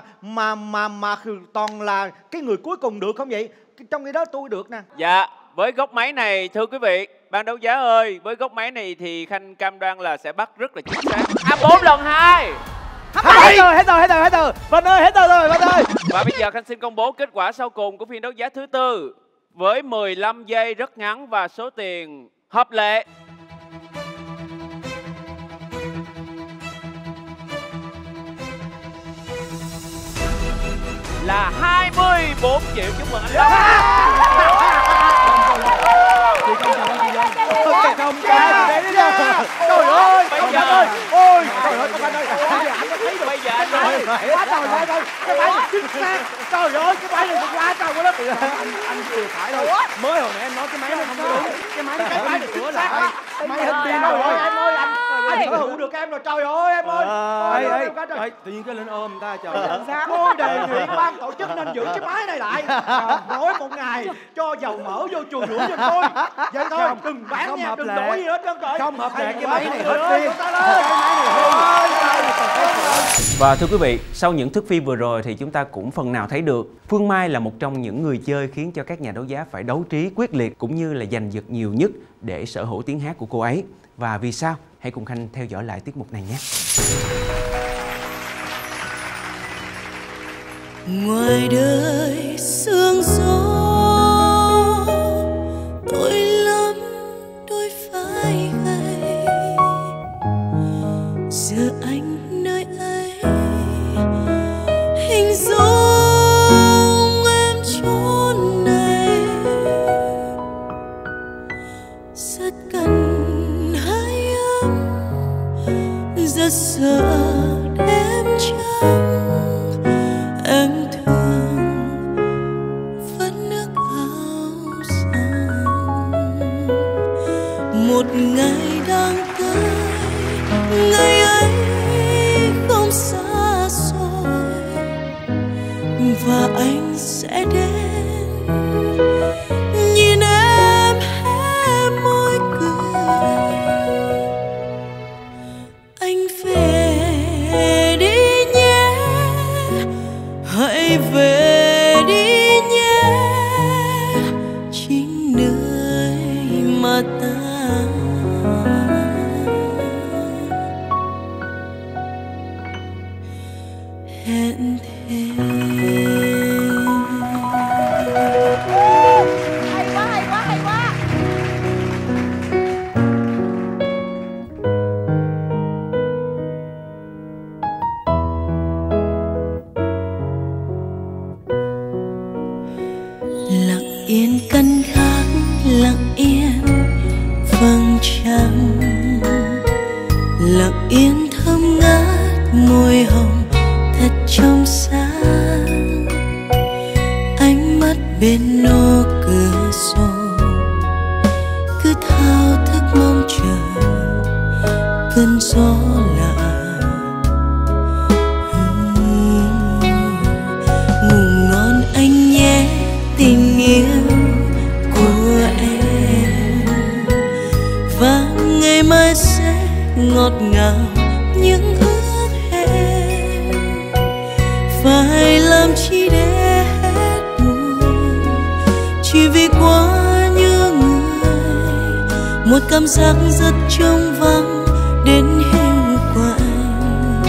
toàn là cái người cuối cùng được không vậy? Trong khi đó tôi được nè. Dạ, với góc máy này thưa quý vị, ban đấu giá ơi, với góc máy này thì Khanh cam đoan là sẽ bắt rất là chính xác. 24 lần 2. Hết rồi. Vân ơi, hết rồi Vân ơi. Và bây giờ Khanh xin công bố kết quả sau cùng của phiên đấu giá thứ tư với 15 giây rất ngắn và số tiền hợp lệ. Là 24 triệu. Chúc mừng anh Long. Trời ơi, bây giờ ôi trời ơi các bạn ơi, bây giờ anh ơi, quá trời ơi, cái máy này chính xác. Trời ơi, cái máy này quá trời quá đất. Anh vừa phải thôi. Mới hồi nãy em nói cái máy này không đúng. Cái máy này sửa lại. Máy hình tiền rồi em ơi, anh sở hữu được em rồi. Trời ơi em ơi. Tự nhiên cái lên ôm người ta trời. Tôi đề nghị ban tổ chức nên giữ cái máy này lại. Mỗi một ngày cho dầu mỡ vô chùi rửa giùm tôi. Vậy thôi, đừng bán nha, đừng đổi gì hết trơn trời. Không hợp lệ, cái máy này hết tiền. Và thưa quý vị, sau những thước phim vừa rồi thì chúng ta cũng phần nào thấy được Phương Mai là một trong những người chơi khiến cho các nhà đấu giá phải đấu trí quyết liệt cũng như là giành giật nhiều nhất để sở hữu tiếng hát của cô ấy. Và vì sao? Hãy cùng Khanh theo dõi lại tiết mục này nhé. Ngoài đời sương gió, tôi lắm đôi vai gầy. Giờ anh nơi ấy hình dung em chốn này rất cần hai ấm, rất sợ đêm trắng em thương vẫn nước áo xanh. Một ngày đang tới, ngày ấy không xa xôi và anh sẽ đến nhìn em hé môi cười. Anh về đi nhé, hãy về đi nhé, chính nơi mà ta hẹn thề. Hay quá, hay quá, hay quá. Lặng yên canh gác, lặng yên vầng trăng, lặng yên thơm ngát môi hồng thật trong sáng. Ánh mắt bên ô cửa sổ cứ thao thức mong chờ cơn gió lạ. Ngủ ngon anh nhé tình yêu của em, và ngày mai sẽ ngọt ngào những ước hẹn. Phải làm chi để hết buồn, chỉ vì quá nhớ người, một cảm giác rất trống vắng đến hiu quạnh.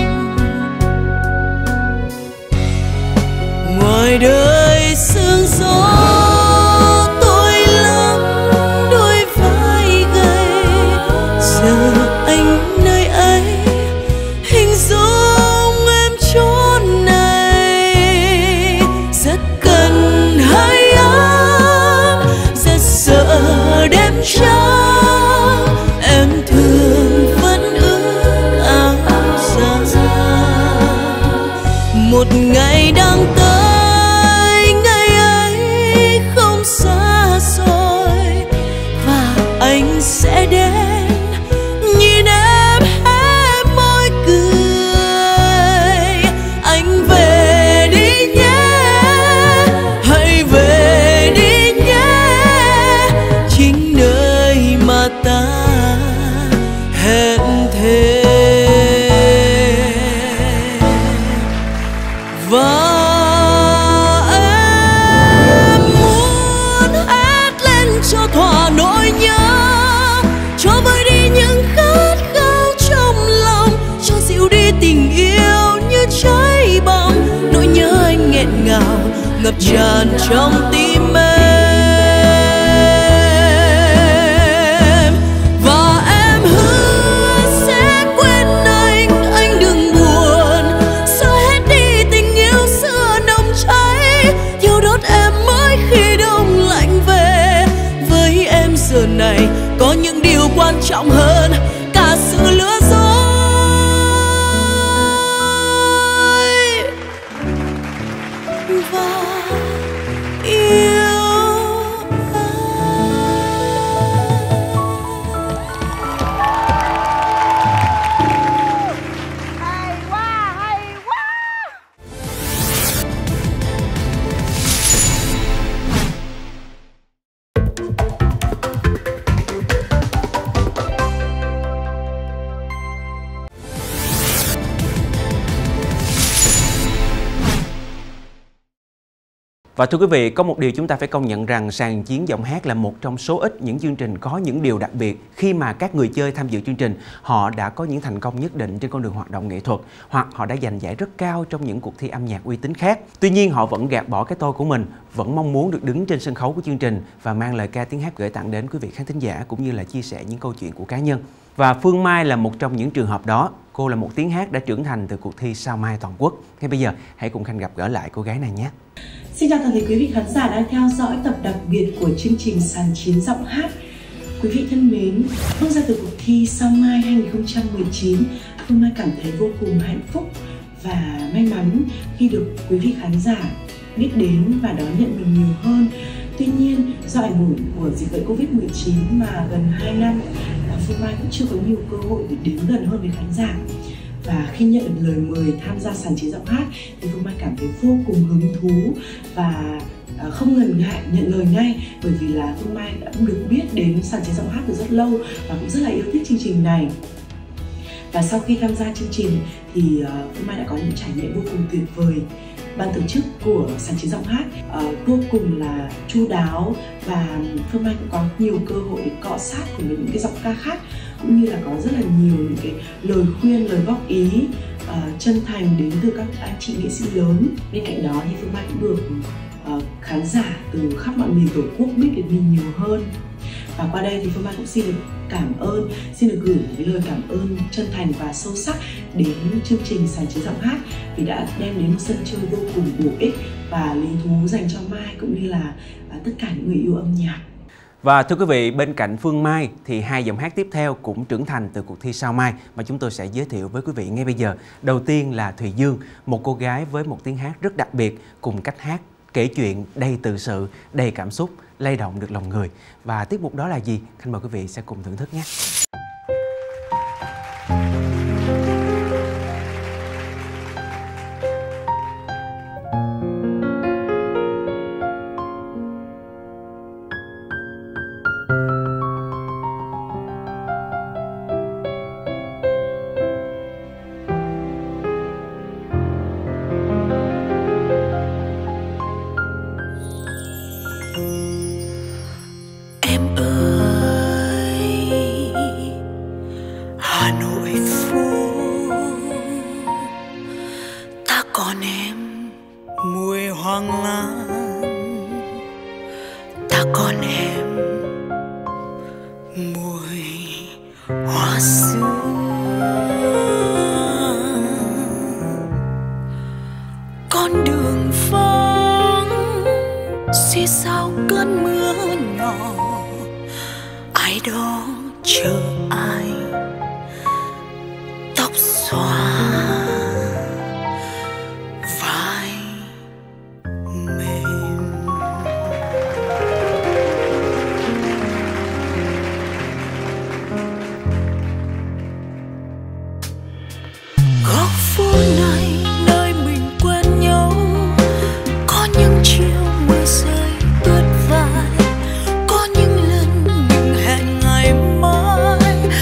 Ngoài đời sương gió tôi lắm đôi vai gầy, giờ anh nơi ấy hình dung em chốn này. Rất cần hơi ấm, rất sợ đêm trắng, em thường vẫn ước áo xa. Một ngày đang tới, ngày ấy không xa xôi, và anh sẽ đến nhìn em hé môi cười. Anh về đi nhé, hãy về đi nhé, chính nơi mà ta hẹn thề. Và em muốn hét lên cho thỏa nỗi nhớ, cho vơi đi những khát khao trong lòng, cho dịu đi tình yêu như cháy bỏng. Nỗi nhớ anh nghẹn ngào ngập tràn trong tim em. Và em hứa sẽ quên anh đừng buồn, xóa hết đi tình yêu xưa nồng cháy, thiêu đốt em mỗi khi đông lạnh về. Với em giờ này có những điều quan trọng hơn cả sự lừa dối. Và yêu Hay quá, hay quá. Và thưa quý vị, có một điều chúng ta phải công nhận rằng Sàn Chiến Giọng Hát là một trong số ít những chương trình có những điều đặc biệt khi mà các người chơi tham dự chương trình họ đã có những thành công nhất định trên con đường hoạt động nghệ thuật, hoặc họ đã giành giải rất cao trong những cuộc thi âm nhạc uy tín khác. Tuy nhiên họ vẫn gạt bỏ cái tôi của mình, vẫn mong muốn được đứng trên sân khấu của chương trình và mang lời ca tiếng hát gửi tặng đến quý vị khán thính giả, cũng như là chia sẻ những câu chuyện của cá nhân. Và Phương Mai là một trong những trường hợp đó. Cô là một tiếng hát đã trưởng thành từ cuộc thi Sao Mai toàn quốc. Ngay bây giờ hãy cùng Khanh gặp gỡ lại cô gái này nhé. Xin chào toàn thể quý vị khán giả đang theo dõi tập đặc biệt của chương trình Sàn Chiến Giọng Hát. Quý vị thân mến, bước ra từ cuộc thi Sao Mai 2019, Phương Mai cảm thấy vô cùng hạnh phúc và may mắn khi được quý vị khán giả biết đến và đón nhận mình nhiều hơn. Tuy nhiên, do ảnh hưởng của dịch bệnh Covid-19 mà gần 2 năm, Phương Mai cũng chưa có nhiều cơ hội để đến gần hơn với khán giả. Và khi nhận được lời mời tham gia Sàn Chiến Giọng Hát thì Phương Mai cảm thấy vô cùng hứng thú và không ngần ngại nhận lời ngay, bởi vì là Phương Mai đã được biết đến Sàn Chiến Giọng Hát từ rất lâu và cũng rất là yêu thích chương trình này. Và sau khi tham gia chương trình thì Phương Mai đã có những trải nghiệm vô cùng tuyệt vời. Ban tổ chức của Sàn Chiến Giọng Hát vô cùng là chu đáo và Phương Mai cũng có nhiều cơ hội để cọ sát cùng với những cái giọng ca khác, cũng như là có rất là nhiều những cái lời khuyên, lời góp ý chân thành đến từ các anh chị nghệ sĩ lớn. Bên cạnh đó thì Phương Mai cũng được khán giả từ khắp mọi miền Tổ quốc biết đến mình nhiều hơn. Và qua đây thì Phương Mai cũng xin được cảm ơn, xin được gửi cái lời cảm ơn chân thành và sâu sắc đến chương trình Sáng Chế Giọng Hát vì đã đem đến một sân chơi vô cùng bổ ích và lý thú dành cho Mai cũng như là tất cả những người yêu âm nhạc. Và thưa quý vị, bên cạnh Phương Mai thì hai giọng hát tiếp theo cũng trưởng thành từ cuộc thi Sao Mai mà chúng tôi sẽ giới thiệu với quý vị ngay bây giờ. Đầu tiên là Thùy Dương, một cô gái với một tiếng hát rất đặc biệt cùng cách hát kể chuyện đầy tự sự, đầy cảm xúc, lay động được lòng người. Và tiết mục đó là gì? Khanh mời quý vị sẽ cùng thưởng thức nhé. Có những lần mình hẹn ngày mai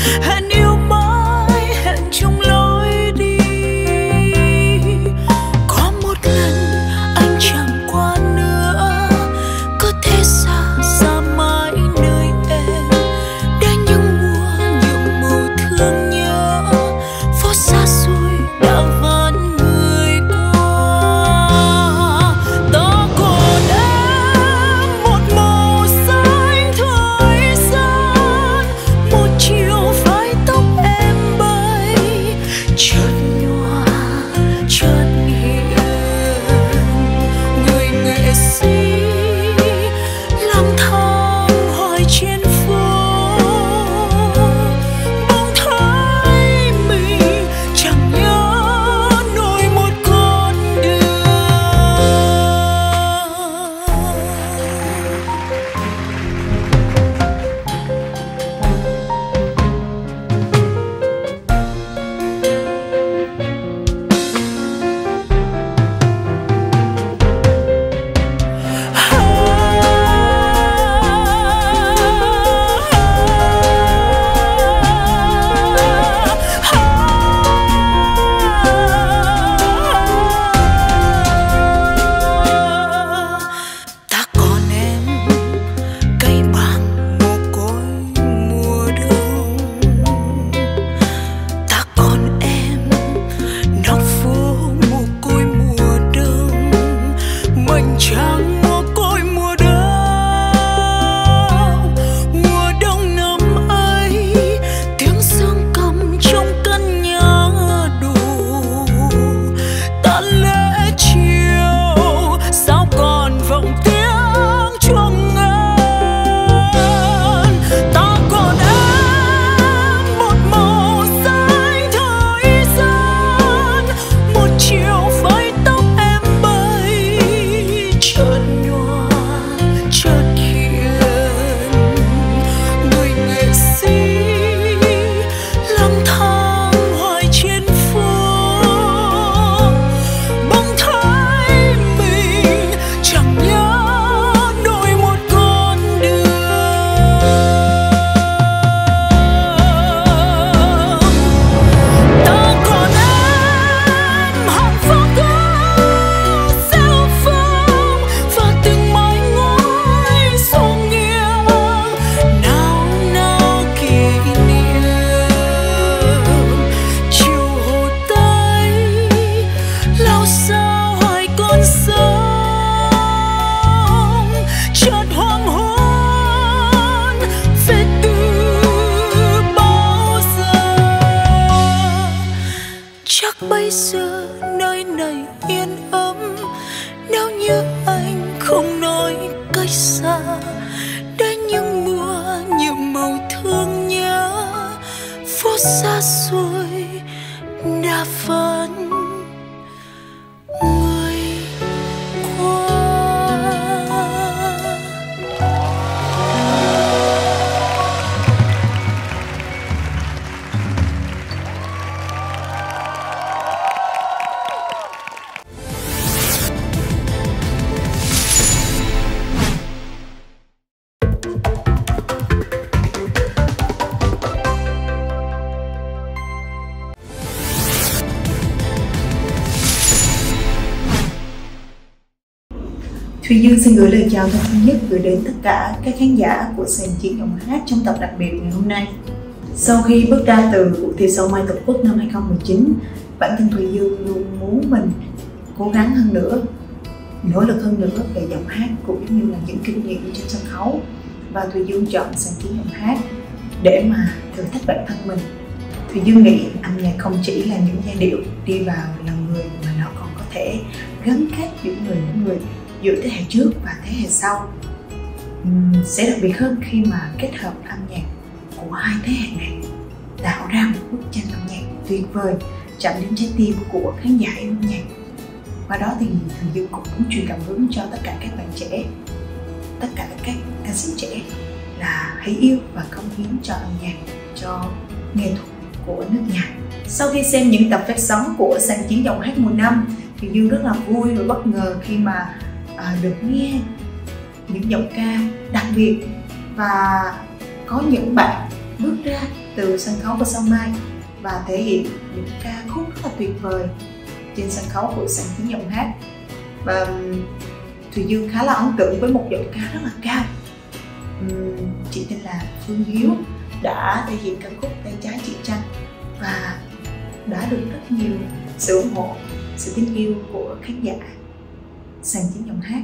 Thùy Dương xin gửi lời chào thân thiết nhất gửi đến tất cả các khán giả của sàn Chiến Giọng Hát trong tập đặc biệt ngày hôm nay. Sau khi bước ra từ cuộc thi Sao Mai Tổ quốc năm 2019, bản thân Thùy Dương luôn muốn mình cố gắng hơn nữa, nỗ lực hơn nữa về giọng hát cũng như là những kinh nghiệm trên sân khấu. Và Thùy Dương chọn sàn Chiến Giọng Hát để mà thử thách bản thân mình. Thùy Dương nghĩ âm nhạc không chỉ là những giai điệu đi vào lòng người mà nó còn có thể gắn kết những người giữa thế hệ trước và thế hệ sau. Sẽ đặc biệt hơn khi mà kết hợp âm nhạc của hai thế hệ này, tạo ra một bức tranh âm nhạc tuyệt vời chạm đến trái tim của khán giả yêu âm nhạc. Qua đó thì Thùy Dương cũng muốn truyền cảm hứng cho tất cả các bạn trẻ, tất cả các ca sĩ trẻ là hãy yêu và cống hiến cho âm nhạc, cho nghệ thuật của nước nhà. Sau khi xem những tập phát sóng của sàn Chiến Giọng Hát mùa 5, thì Dương rất là vui và bất ngờ khi mà được nghe những giọng ca đặc biệt và có những bạn bước ra từ sân khấu của Sao Mai và thể hiện những ca khúc rất là tuyệt vời trên sân khấu của sàn Chiến Giọng Hát. Và Thùy Dương khá là ấn tượng với một giọng ca rất là cao. Chị tên là Phương Hiếu đã thể hiện ca khúc Tay Trái Chị Trăng và đã được rất nhiều sự ủng hộ, sự tin yêu của khán giả sàn Chiến Giọng Hát.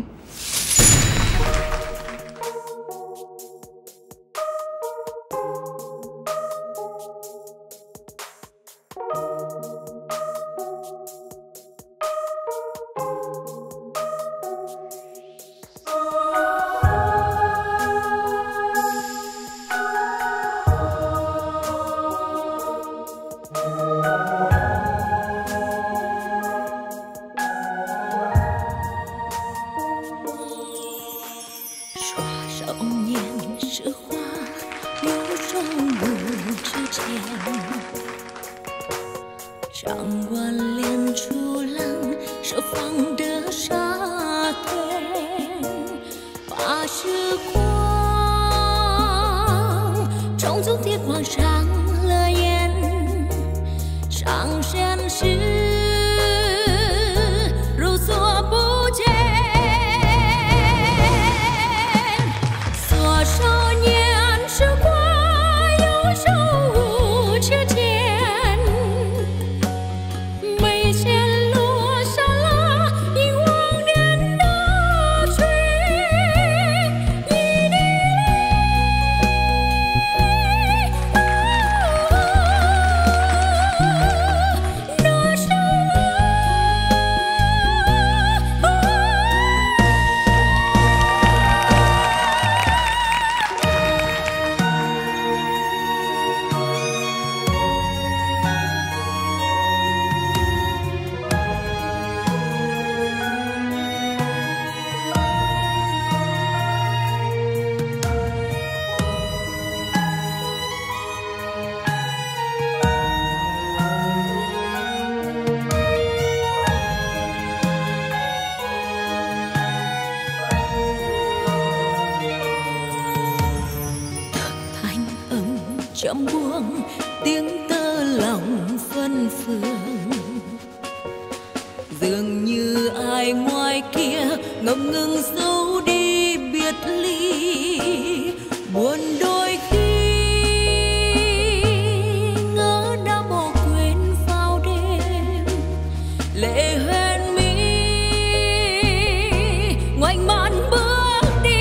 chậm buông tiếng tơ lòng phân phường, dường như ai ngoài kia ngập ngừng giấu đi biệt ly. Buồn đôi khi ngỡ đã bỏ quên vào đêm, lệ hoen mi ngoảnh mặt bước đi.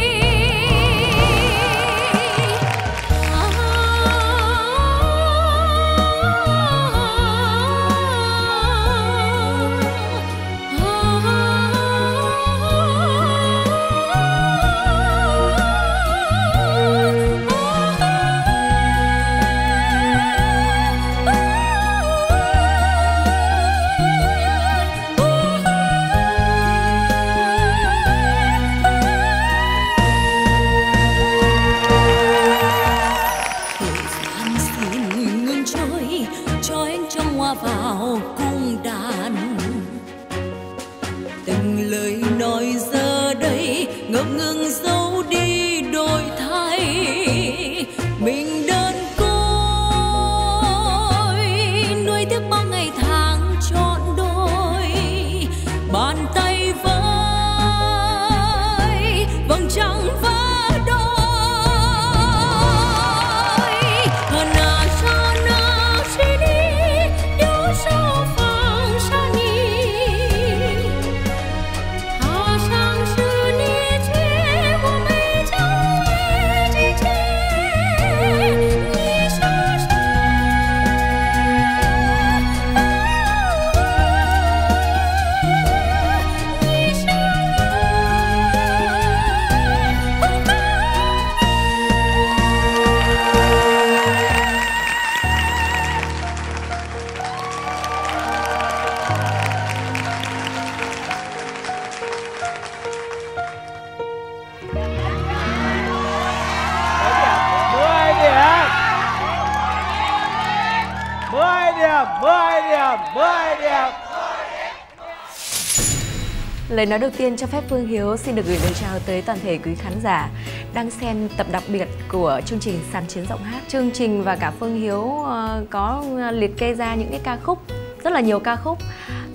Vào cung đàn từng lời nói giờ đây ngập ngừng giấu đi đổi thay. Mình đơn côi nuối tiếc bao ngày tháng trọn đôi, bàn tay vẫn điểm, 10 điểm. Lời nói đầu tiên cho phép Phương Hiếu xin được gửi lời chào tới toàn thể quý khán giả đang xem tập đặc biệt của chương trình Sàn Chiến Giọng Hát. Chương trình và cả Phương Hiếu có liệt kê ra những cái ca khúc, rất là nhiều ca khúc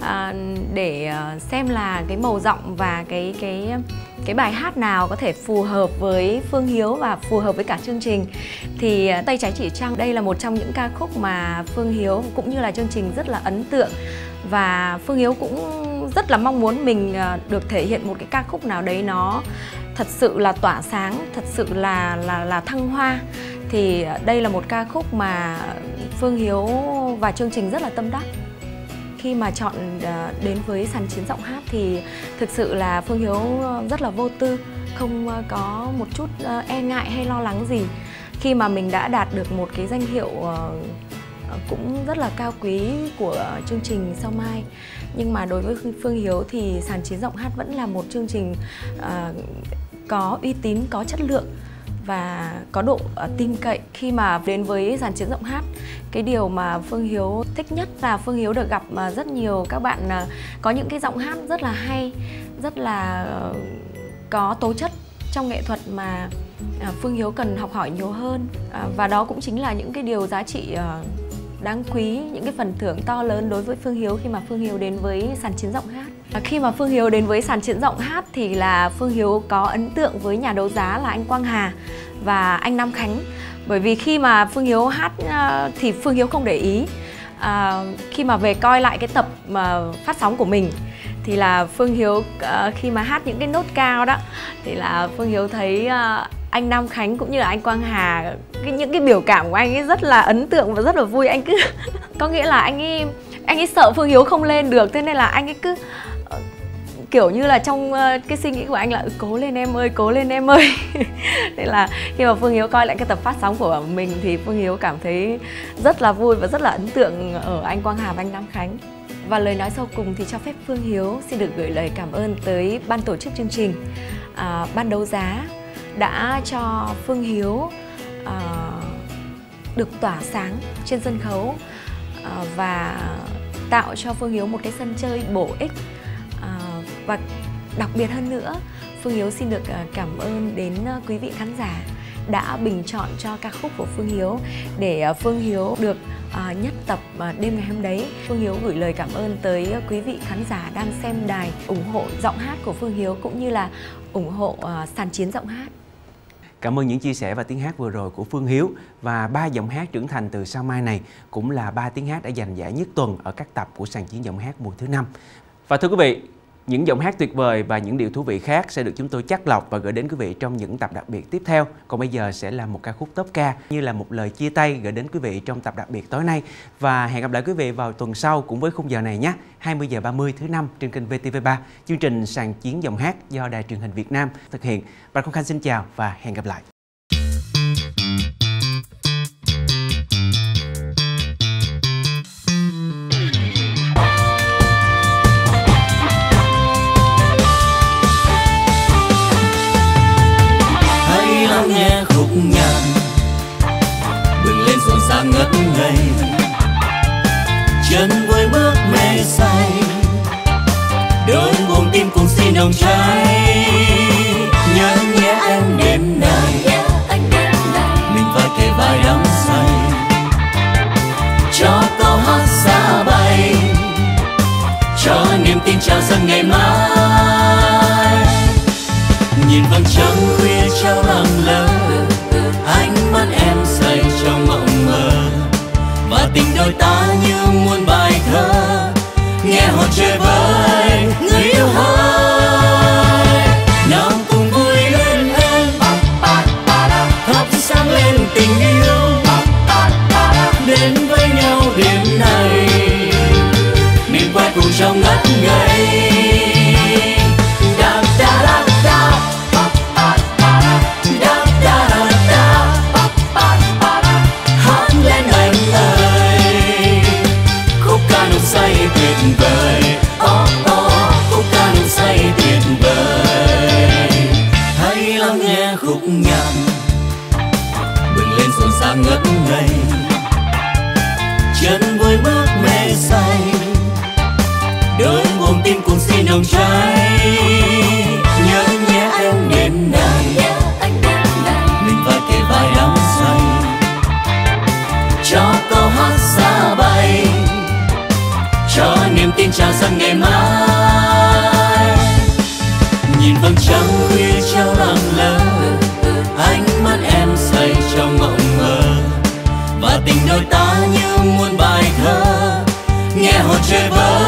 để xem là cái màu giọng và cái bài hát nào có thể phù hợp với Phương Hiếu và phù hợp với cả chương trình. Thì Tay Trái Chỉ Trăng đây là một trong những ca khúc mà Phương Hiếu cũng như là chương trình rất là ấn tượng, và Phương Hiếu cũng rất là mong muốn mình được thể hiện một cái ca khúc nào đấy nó thật sự là tỏa sáng, thật sự là thăng hoa. Thì đây là một ca khúc mà Phương Hiếu và chương trình rất là tâm đắc. Khi mà chọn đến với Sàn Chiến Giọng Hát thì thực sự là Phương Hiếu rất là vô tư, không có một chút e ngại hay lo lắng gì. Khi mà mình đã đạt được một cái danh hiệu cũng rất là cao quý của chương trình Sao Mai, nhưng mà đối với Phương Hiếu thì Sàn Chiến Giọng Hát vẫn là một chương trình có uy tín, có chất lượng và có độ tin cậy. Khi mà đến với Sàn Chiến Giọng Hát, cái điều mà Phương Hiếu thích nhất là Phương Hiếu được gặp rất nhiều các bạn có những cái giọng hát rất là hay, rất là có tố chất trong nghệ thuật mà Phương Hiếu cần học hỏi nhiều hơn, và đó cũng chính là những cái điều giá trị đáng quý, những cái phần thưởng to lớn đối với Phương Hiếu khi mà Phương Hiếu đến với Sàn Chiến Giọng Hát. Khi mà Phương Hiếu đến với Sàn Chiến Giọng Hát thì là Phương Hiếu có ấn tượng với nhà đấu giá là anh Quang Hà và anh Nam Khánh. Bởi vì khi mà Phương Hiếu hát thì Phương Hiếu không để ý. Khi mà về coi lại cái tập phát sóng của mình thì là Phương Hiếu khi mà hát những cái nốt cao đó thì là Phương Hiếu thấy anh Nam Khánh cũng như là anh Quang Hà, những cái biểu cảm của anh ấy rất là ấn tượng và rất là vui. Anh cứ có nghĩa là anh ấy sợ Phương Hiếu không lên được, thế nên là anh ấy cứ kiểu như là trong cái suy nghĩ của anh là cố lên em ơi, cố lên em ơi. Nên là khi mà Phương Hiếu coi lại cái tập phát sóng của mình thì Phương Hiếu cảm thấy rất là vui và rất là ấn tượng ở anh Quang Hà và anh Nam Khánh. Và lời nói sau cùng thì cho phép Phương Hiếu xin được gửi lời cảm ơn tới ban tổ chức chương trình, ban đấu giá đã cho Phương Hiếu được tỏa sáng trên sân khấu và tạo cho Phương Hiếu một cái sân chơi bổ ích. Và đặc biệt hơn nữa, Phương Hiếu xin được cảm ơn đến quý vị khán giả đã bình chọn cho ca khúc của Phương Hiếu để Phương Hiếu được nhất tập đêm ngày hôm đấy. Phương Hiếu gửi lời cảm ơn tới quý vị khán giả đang xem đài, ủng hộ giọng hát của Phương Hiếu cũng như là ủng hộ Sàn Chiến Giọng Hát. Cảm ơn những chia sẻ và tiếng hát vừa rồi của Phương Hiếu. Và 3 giọng hát trưởng thành từ Sao Mai này cũng là 3 tiếng hát đã giành giải nhất tuần ở các tập của Sàn Chiến Giọng Hát mùa thứ 5. Và thưa quý vị, những giọng hát tuyệt vời và những điều thú vị khác sẽ được chúng tôi chắt lọc và gửi đến quý vị trong những tập đặc biệt tiếp theo. Còn bây giờ sẽ là một ca khúc top ca như là một lời chia tay gửi đến quý vị trong tập đặc biệt tối nay. Và hẹn gặp lại quý vị vào tuần sau cũng với khung giờ này nhé, 20 giờ 30 thứ 5 trên kênh VTV3. Chương trình Sàn Chiến Giọng Hát do Đài Truyền hình Việt Nam thực hiện. Bạch Công Khanh xin chào và hẹn gặp lại. Nghe khúc nhạc bừng lên rộn ràng ngất ngây, chân vui bước mê say, đôi buồn tim cùng xin nồng cháy. Nhớ nhé anh đến đây, mình phải kề vai đắm say, cho câu hát xa bay, cho niềm tin trao dâng ngày mai. Nhìn vầng trăng khuya trao lặng lẽ, ánh mắt em say trong mộng mơ, và tình đôi ta như muôn bài thơ, nghe hồn chơi vơi người yêu hỡi. Nào cùng vui lên em, thắp sáng lên tình yêu, đến với nhau đêm nay, mình quay cùng trong ngất ngây. nhìn vầng trăng khuya treo lặng lẽ, ánh mắt em say trong mộng mơ, và tình đôi ta như muôn bài thơ nghe hồn chơi vơi.